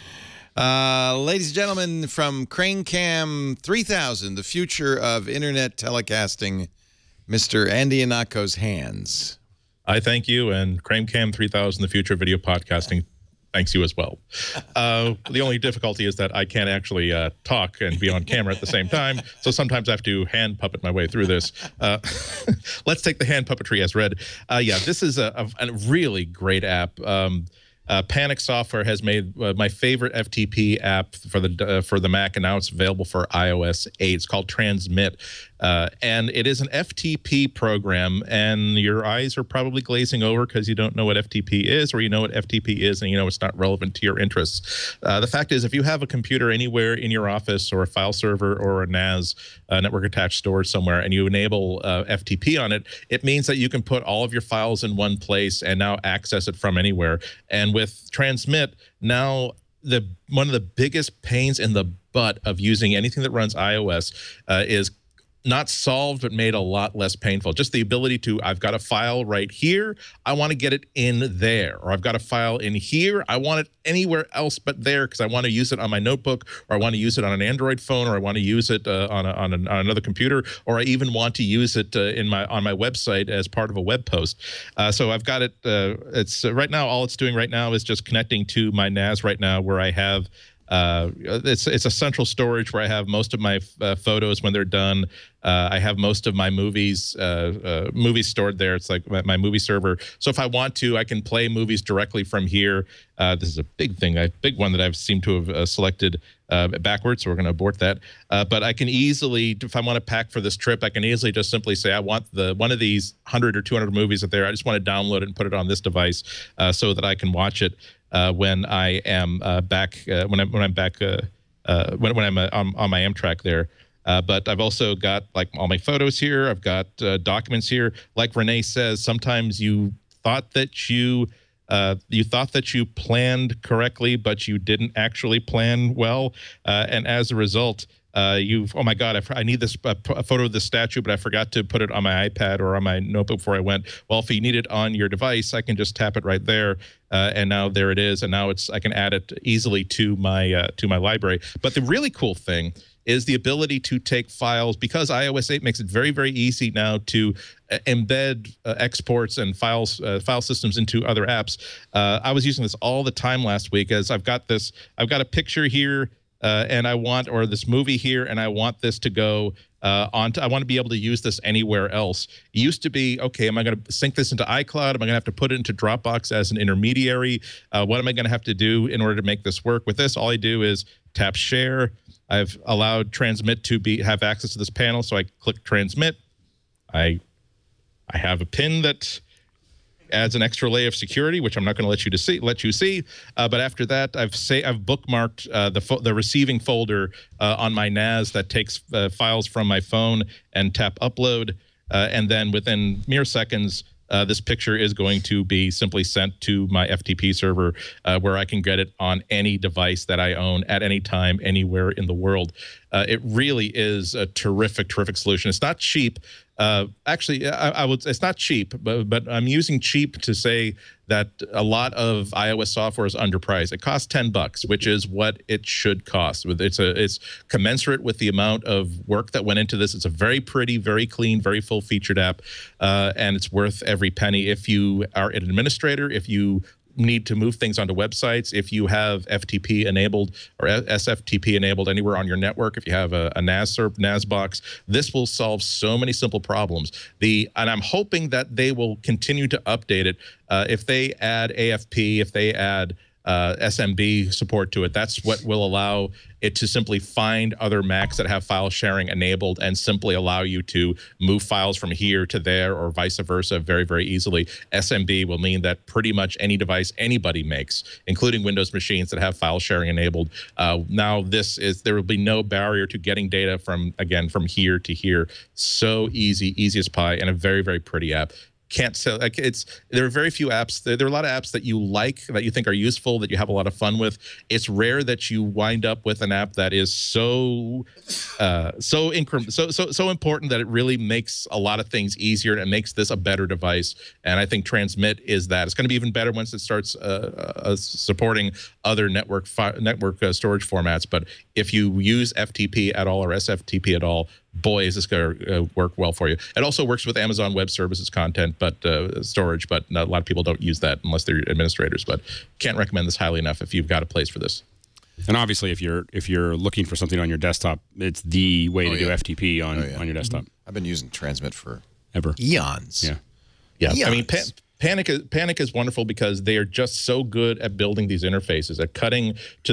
Speaker 1: Ladies and gentlemen, from Crane Cam 3000, the future of internet telecasting, Mr. Andy Ihnatko's hands.
Speaker 7: I thank you, and Crane Cam 3000, the future of video podcasting, thanks you as well. The only difficulty is that I can't actually talk and be on camera at the same time, so sometimes I have to hand puppet my way through this. Let's take the hand puppetry as read. Yeah, this is a really great app. Panic Software has made my favorite FTP app for the Mac, and now it's available for iOS 8. It's called Transmit, and it is an FTP program, and your eyes are probably glazing over because you don't know what FTP is, or you know what FTP is and you know it's not relevant to your interests. The fact is, if you have a computer anywhere in your office or a file server or a NAS, network attached storage somewhere, and you enable FTP on it, it means that you can put all of your files in one place and now access it from anywhere. And with Transmit, now one of the biggest pains in the butt of using anything that runs iOS is not solved, but made a lot less painful. Just the ability to, I've got a file right here, I want to get it in there. Or I've got a file in here, I want it anywhere else but there because I want to use it on my notebook, or I want to use it on an Android phone, or I want to use it on another computer, or I even want to use it on my website as part of a web post. So I've got it, it's right now, all it's doing right now is just connecting to my NAS right now, where I have it's a central storage where I have most of my photos when they're done. I have most of my movies stored there. It's like my movie server. So if I want to, I can play movies directly from here. This is a big thing, a big one that I've seemed to have selected backwards, so we're going to abort that. But I can easily, if I want to pack for this trip, I can easily just simply say, I want one of these 100 or 200 movies up there. I just want to download it and put it on this device so that I can watch it when I am back, when I'm back, when I'm on my Amtrak there. But I've also got like all my photos here. I've got documents here. Like Rene says, sometimes you thought that you planned correctly, but you didn't actually plan well, and as a result, oh my God, I need this a photo of this statue, but I forgot to put it on my iPad or on my notebook before I went. Well, if you need it on your device, I can just tap it right there, and now there it is, and now I can add it easily to my library. But the really cool thing is the ability to take files, because iOS 8 makes it very, very easy now to embed exports and file systems into other apps. I was using this all the time last week, as I've got a picture here and I want, or this movie here, and I want this to go I want to be able to use this anywhere else. It used to be, okay, am I going to sync this into iCloud? Am I going to have to put it into Dropbox as an intermediary? What am I going to have to do in order to make this work? With this, all I do is tap share. I've allowed transmit to have access to this panel, so I click transmit. I have a pin that adds an extra layer of security, which I'm not going to let you see. But after that, I've bookmarked the receiving folder on my NAS that takes files from my phone, and tap upload. And then within mere seconds, this picture is going to be simply sent to my FTP server, where I can get it on any device that I own at any time, anywhere in the world. It really is a terrific, terrific solution. It's not cheap. Actually, it's not cheap, but I'm using cheap to say that a lot of iOS software is underpriced. It costs $10, which is what it should cost. It's commensurate with the amount of work that went into this. It's a very pretty, very clean, very full-featured app, and it's worth every penny. If you are an administrator, if you need to move things onto websites, if you have FTP enabled or SFTP enabled anywhere on your network, if you have a NAS box, this will solve so many simple problems. And I'm hoping that they will continue to update it. If they add AFP, if they add SMB support to it, that's what will allow it to simply find other Macs that have file sharing enabled and simply allow you to move files from here to there or vice versa very, very easily. SMB will mean that pretty much any device anybody makes, including Windows machines that have file sharing enabled, now there will be no barrier to getting data from here to here. So easy as pie, and a very, very pretty app. Can't sell, like, there are very few apps. There are a lot of apps that you like, that you think are useful, that you have a lot of fun with. It's rare that you wind up with an app that is so important that it really makes a lot of things easier, and it makes this a better device. And I think Transmit is that. It's going to be even better once it starts supporting other network storage formats. But if you use FTP at all or SFTP at all, boy, is this going to work well for you. It also works with Amazon Web Services content, but storage, but a lot of people don't use that unless they're administrators. But can't recommend this highly enough if you've got a place for this.
Speaker 5: And obviously, if you're looking for something on your desktop, it's the way to do FTP on your desktop.
Speaker 1: I've been using Transmit for
Speaker 5: eons.
Speaker 7: Yeah. Eons. I mean, Panic is wonderful because they are just so good at building these interfaces, at cutting to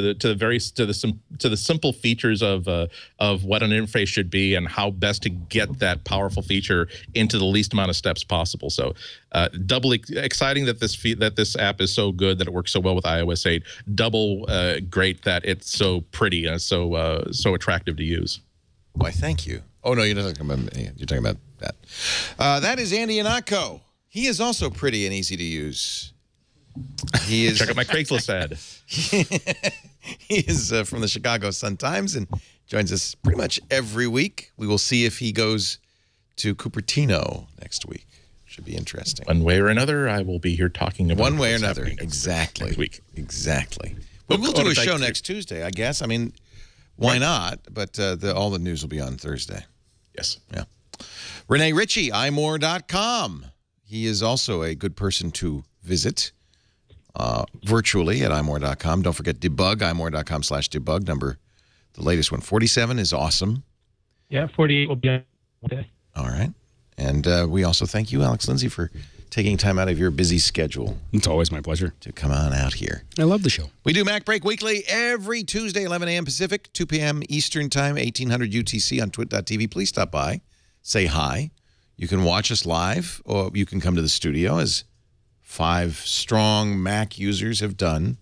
Speaker 7: the simple features of what an interface should be and how best to get that powerful feature into the least amount of steps possible. So, doubly exciting that this app is so good, that it works so well with iOS 8. Double great that it's so pretty and so attractive to use.
Speaker 1: Why, thank you. Oh no, you're not talking about me. You're talking about that. That is Andy Ihnatko. He is also pretty and easy to use. He is.
Speaker 7: Check out my Craigslist ad.
Speaker 1: He is from the Chicago Sun-Times and joins us pretty much every week. We will see if he goes to Cupertino next week. Should be interesting.
Speaker 7: One way or another, I will be here talking about
Speaker 1: one way or another. Exactly. Next week. Exactly. We'll do a show next Tuesday, I guess. I mean, why not? But all the news will be on Thursday.
Speaker 7: Yes.
Speaker 1: Yeah. Rene Ritchie, imore.com. He is also a good person to visit virtually at imore.com. Don't forget debug, imore.com/debug. The latest one, 47, is awesome.
Speaker 11: Yeah, 48 will be on Monday.
Speaker 1: All right. And we also thank you, Alex Lindsay, for taking time out of your busy schedule.
Speaker 5: It's always my pleasure
Speaker 1: to come on out here.
Speaker 5: I love the show.
Speaker 1: We do MacBreak Weekly every Tuesday, 11 a.m. Pacific, 2 p.m. Eastern Time, 1800 UTC on twit.tv. Please stop by, say hi. You can watch us live, or you can come to the studio, as 5 strong Mac users have done.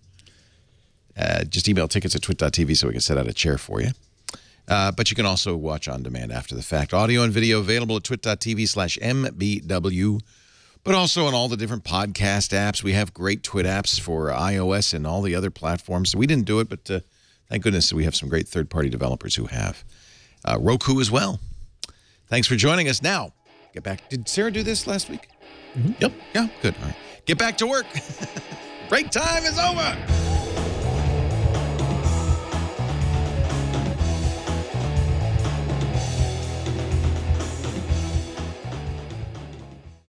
Speaker 1: Just email tickets at twit.tv so we can set out a chair for you. But you can also watch on demand after the fact. Audio and video available at twit.tv/MBW, but also on all the different podcast apps. We have great Twit apps for iOS and all the other platforms. So we didn't do it, but thank goodness we have some great third-party developers who have. Roku as well. Thanks for joining us. Now, get back. Did Sarah do this last week?
Speaker 7: Yep.
Speaker 1: Yeah, good. All right. Get back to work. Break time is over.